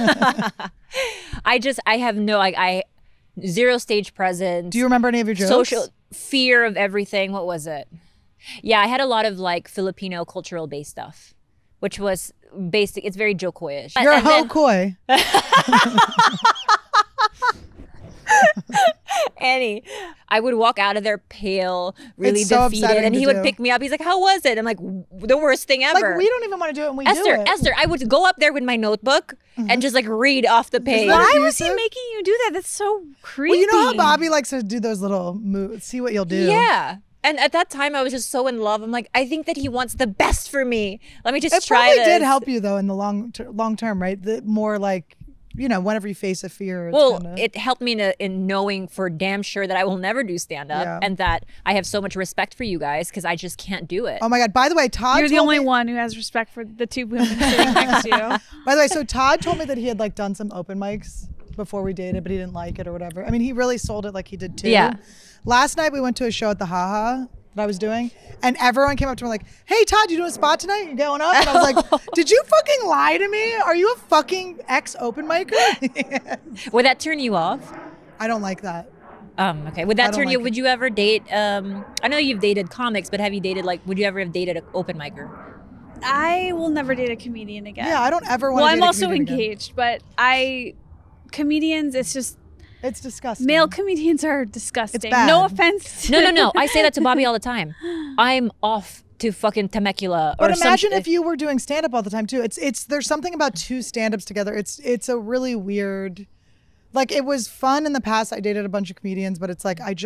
I have no, I zero stage presence. Do you remember any of your jokes? Social fear of everything. What was it? Yeah, I had a lot of like Filipino cultural based stuff, which was basic. It's very Jokoyish. You're And ho then- coy. Annie, I would walk out of there pale, really It's so defeated, upsetting and to he would do. pick me up. He's like, "How was it?" I'm like, "The worst thing ever." Like we don't even want to do it, and we do Esther, it. Esther, I would go up there with my notebook and just like read off the page. that Why was he abusive? making you do that? That's so creepy. Well, you know how Bobby likes to do those little moves. See what you'll do. Yeah. And at that time, I was just so in love. I'm like, I think that he wants the best for me. Let me just It try probably this. did help you though in the long term, right? The more like, you know, whenever you face a fear. It's Well, kinda, it helped me in knowing for damn sure that I will never do stand up Yeah. and that I have so much respect for you guys because I just can't do it. Oh my God! By the way, Todd. You're the told only me, one who has respect for the two women sitting next to you. By the way, so Todd told me that he had like done some open mics before we dated, but he didn't like it or whatever. I mean, he really sold it like he did too. Yeah. Last night we went to a show at the Haha that I was doing, and everyone came up to me like, "Hey Todd, you doing a spot tonight? You going up?" And I was like, "Did you fucking lie to me? Are you a fucking ex open micer?" Would that turn you off? I don't like that. Okay. Would I that don't turn you? like Would you ever date? I know you've dated comics, but have you dated like? Would you ever have dated an open micer? I will never date a comedian again. Yeah, I don't ever want. Well, to I'm date a also comedian again. engaged, but comedians, it's just It's disgusting. male comedians are disgusting. bad. No offense. No. I say that to Bobby all the time. I'm off to fucking Temecula or But imagine some, if you were doing stand up all the time too. It's there's something about two stand ups together. It's a really weird. Like it was fun in the past. I dated a bunch of comedians, but it's like I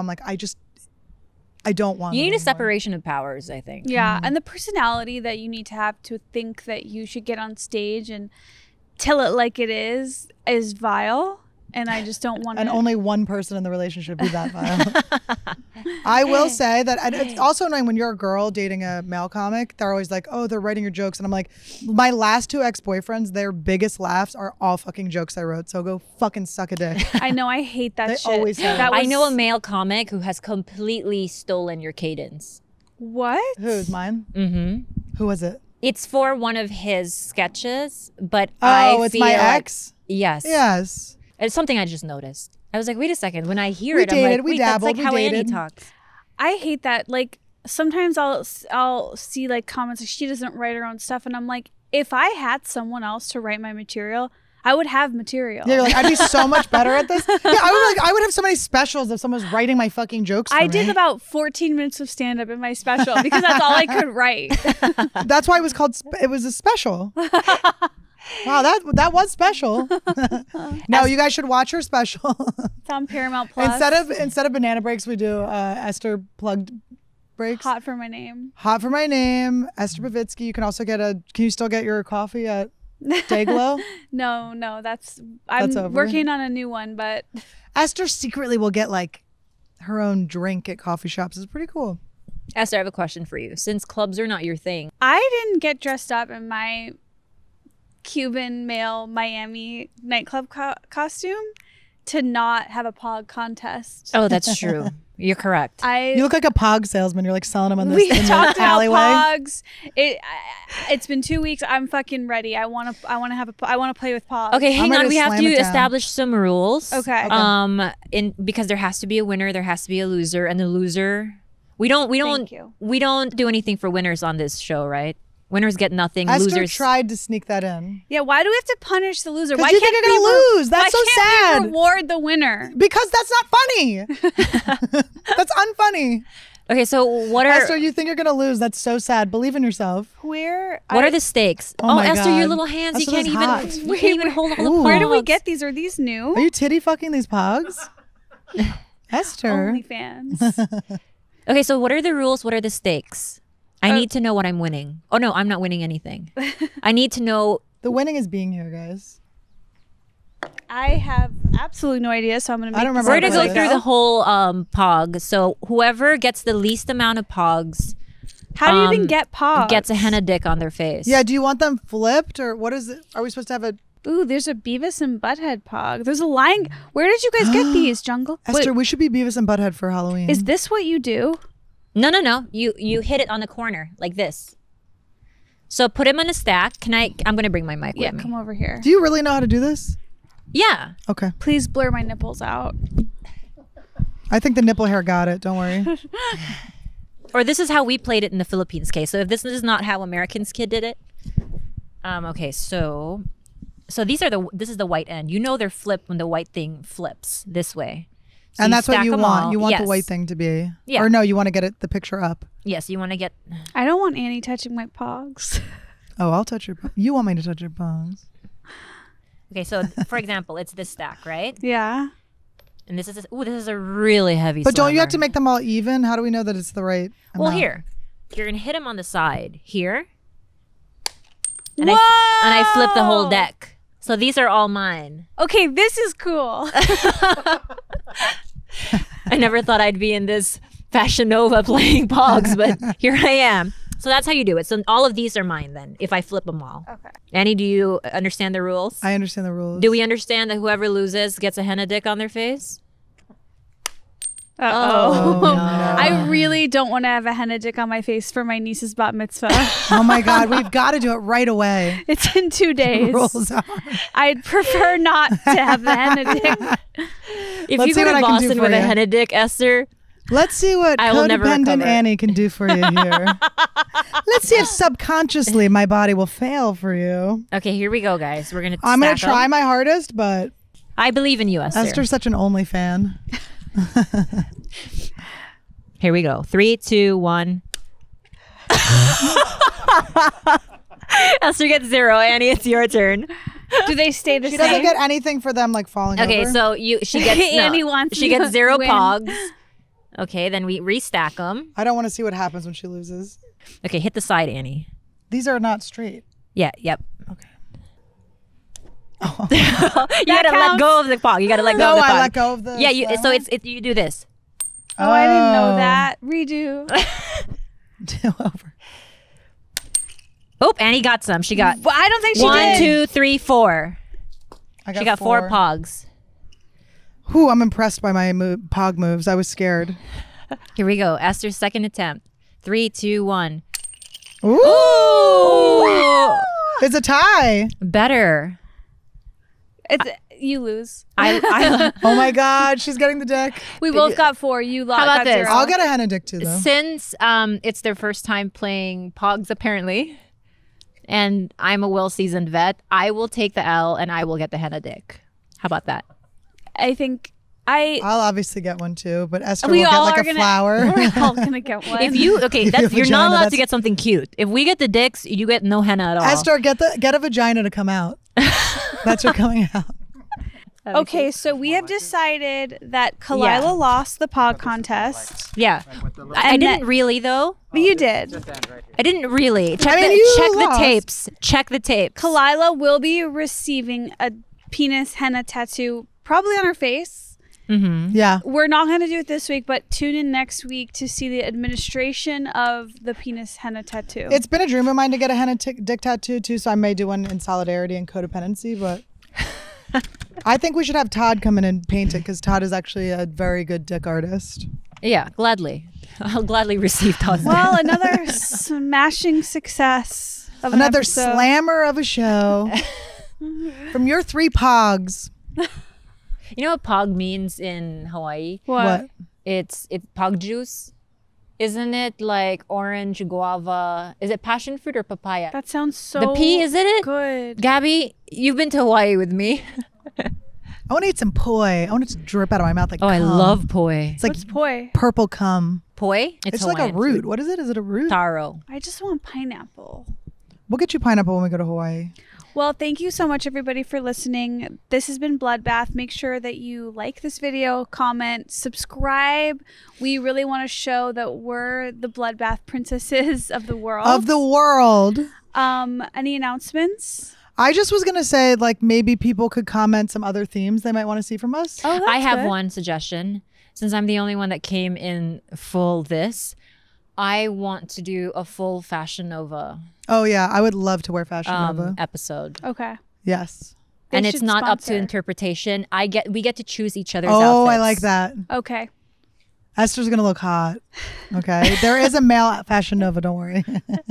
don't want. You it need a anymore. separation of powers, I think. Yeah, and the personality that you need to have to think that you should get on stage and tell it like it is vile, and I just don't want And to. only one person in the relationship be that vile. I will say that it's also annoying when you're a girl dating a male comic. They're always like, oh, they're writing your jokes. And I'm like, my last 2 ex-boyfriends, their biggest laughs are all fucking jokes I wrote. So go fucking suck a dick. I know, I hate that They shit. always have. That I was- know a male comic who has completely stolen your cadence. What? Who's mine? Mm-hmm. Who was it? It's for one of his sketches, but Oh, I it's feel my like, ex? Yes. Yes. It's something I just noticed. I was like, wait a second. When I hear We it, I'm dated, like, we wait, that's like dabbled, how we Annie dated. talks. I hate that. Like sometimes I'll see like comments like she doesn't write her own stuff, and I'm like, if I had someone else to write my material, I would have material. Yeah, you're like, I'd be so much better at this. Yeah, I would have so many specials if someone was writing my fucking jokes for I me. did about 14 minutes of stand up in my special because that's all I could write. That's why it was called. It was a special. Wow, that was special. No, you guys should watch her special. It's on Paramount Plus. instead of banana breaks, we do Esther plugged breaks. Hot for my name. Hot for my name, Esther Bavitsky. You can also get Can you still get your coffee at Dayglow? No, that's That's I'm over. working on a new one, but Esther secretly will get like her own drink at coffee shops. It's pretty cool. Esther, I have a question for you. Since clubs are not your thing, I didn't get dressed up in my Cuban male Miami nightclub costume to not have a pog contest. oh, that's true. You're correct. You look like a Pog salesman. You're like selling them in We this talked about alleyway. pogs. It's been 2 weeks. I'm fucking ready. I want to play with pogs. Okay, hang ready on. to We have slam to it down. establish some rules. Okay. Because there has to be a winner, there has to be a loser, and the loser. We don't Thank you. do anything for winners on this show, right? Winners get nothing. Esther Losers. tried to sneak that in Yeah, why do we have to punish the loser? 'Cause Why you can't think you're we gonna lose. That's why so can't sad. we reward the winner? because that's not funny. That's unfunny. Okay, so what are Esther, you think you're gonna lose? That's so sad. Believe in yourself. Where what are the stakes? Oh my Esther, your God. little hands. Esther, you can't that's even. hot. You can't even hold all the Ooh. Where do we pogs. get these? Are these new? Are you titty fucking these pogs? Esther. OnlyFans. Okay, so what are the rules? What are the stakes? I need to know what I'm winning. Oh no, I'm not winning anything. I need to know. The winning is being here, guys. I have absolutely no idea, so I'm gonna. I don't remember We're how gonna to go play through this. the whole pog. So whoever gets the least amount of pogs How do you even get pogs? gets a henna dick on their face. Yeah, do you want them flipped or what is it? Are we supposed to have a Ooh, there's a Beavis and Butthead pog. There's a lion. Where did you guys get these, Jungle? Esther, Wait, we should be Beavis and Butthead for Halloween. is this what you do? No. You hit it on the corner like this. So put him on a stack. I'm gonna bring my mic Yeah, with me. come over here. Do you really know how to do this? Yeah. Okay. Please blur my nipples out. I think the nipple hair got it. Don't worry. Or this is how we played it in the Philippines case. So if this is not how Americans kid did it. Okay, so this is the white end. You know they're flipped when the white thing flips this way. So And you that's what stack you them want. all. You want Yes. the white thing to be. Yeah. Or no, you want to get the picture up. Yes, you want to get. I don't want Annie touching my pogs. Oh, I'll touch your. You want me to touch your palms? Okay, so for example, it's this stack, right? Yeah. And this is a really heavy. But don't you have slammer. to make them all even? How do we know that it's the right? Well, amount? here, you're gonna hit him on the side here, and I flip the whole deck. So these are all mine. Okay, this is cool. I never thought I'd be in this Fashion Nova playing pogs, but here I am. So that's how you do it. So all of these are mine then, if I flip them all. Okay. Annie, do you understand the rules? I understand the rules. Do we understand that whoever loses gets a henna dick on their face? Uh-oh. Oh, no. I really don't want to have a henna dick on my face for my niece's bat mitzvah. Oh my God, we've got to do it right away. It's in 2 days. Rules are. I'd prefer not to have the henna dick. If Let's you see go what to I can do Boston for with a you. henna dick, Esther, Let's see what I will never codependent recover. Annie can do for you here. Let's see if subconsciously my body will fail for you. okay, here we go, guys. We're gonna. I'm gonna stack try 'em. my hardest, but I believe in you, Esther. Esther's such an only fan. Here we go. 3, 2, 1. Esther gets 0. Annie, it's your turn. Do they stay the She same? doesn't get anything for them like falling Okay, over. so she gets Annie wants she to gets 0 win. pogs. Okay, then we restack them. I don't want to see what happens when she loses. Okay, hit the side, Annie. These are not straight. Yeah, yep. Okay. You gotta let counts. go of the pog. You gotta let go No, of the pog. I let go of the. Yeah, so flower. it's you do this. Oh, I didn't know that. Redo. Do over. Oh, Annie got some. She got Well, I don't think she 1, did. 2, 3, 4. I She got 4 pogs. Whew, I'm impressed by my pog moves. I was scared. Here we go. Esther's second attempt. 3, 2, 1. Ooh. Ooh! It's a tie. Better. You lose. I Oh my God, she's getting the dick. We both got 4. You How about got this? 0. I'll get a henna dick too, though. since it's their first time playing pogs apparently, and I'm a well-seasoned vet, I will take the L and I will get the henna dick. How about that? I think I'll obviously get one too, but Esther we will get all like are a gonna. flower. We're all gonna get one. If you that's, you're vagina, not allowed that's- to get something cute. If we get the dicks, you get no henna at all. Esther, get a vagina to come out. That's her coming out. Okay, so we have decided that Kalila lost the pog contest. Yeah, I And didn't that- really though. You did. I didn't really. Check, I mean, you check the lost. tapes. Check the tapes. Kalila will be receiving a penis henna tattoo, probably on her face. Yeah. We're not going to do it this week, but tune in next week to see the administration of the penis henna tattoo. It's been a dream of mine to get a henna dick tattoo too, so I may do one in solidarity and codependency, but I think we should have Todd come in and paint it because Todd is actually a very good dick artist. Yeah, gladly. I'll gladly receive Todd's dick. well, another smashing success of an Another episode. slammer of a show from your 3 pogs. You know what pog means in Hawaii? What? It's pog juice. Isn't it like orange, guava? Is it passion fruit or papaya? That sounds so The P, isn't it? good. Gabby, you've been to Hawaii with me. I want to eat some poi. I want it to drip out of my mouth like Oh, I cum. love poi. It's like What's poi? purple cum. Poi? It's like a Hawaiian root. food. What is it? Is it a root? Taro. I just want pineapple. We'll get you pineapple when we go to Hawaii. Well, thank you so much, everybody, for listening. This has been Bloodbath. Make sure that you like this video, comment, subscribe. We really want to show that we're the Bloodbath princesses of the world. Of the world. Any announcements? I just was going to say, like, maybe people could comment some other themes they might want to see from us. Oh, that's I have good. one suggestion. Since I'm the only one that came in full this, I want to do a full Fashion Nova Oh, yeah. I would love to wear Fashion Nova. episode. Okay. Yes. And They it's should not up to sponsor. interpretation. We get to choose each other's Oh, outfits. I like that. Okay. Esther's going to look hot. Okay. There is a male Fashion Nova. Don't worry.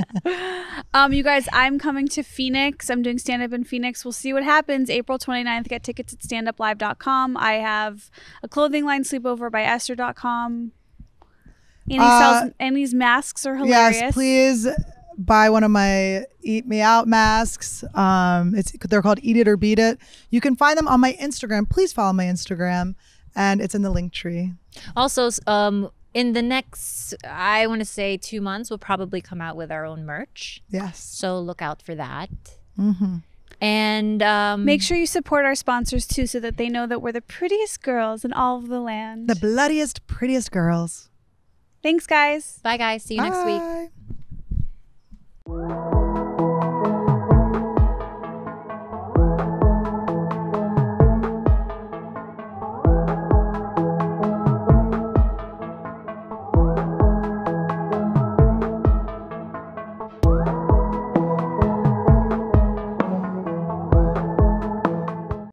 You guys, I'm coming to Phoenix. I'm doing stand-up in Phoenix. We'll see what happens. April 29th. Get tickets at standuplive.com. I have a clothing line, sleepover by Esther.com. Annie's masks are hilarious. Yes, please buy one of my Eat Me Out masks. They're called Eat It or Beat It. You can find them on my Instagram. Please follow my Instagram, and it's in the link tree. Also, in the next, I want to say 2 months, we'll probably come out with our own merch. Yes. So look out for that. Mm-hmm. And Make sure you support our sponsors too, so that they know that we're the prettiest girls in all of the land. The bloodiest, prettiest girls. Thanks, guys. bye, guys. See you next week. Bye.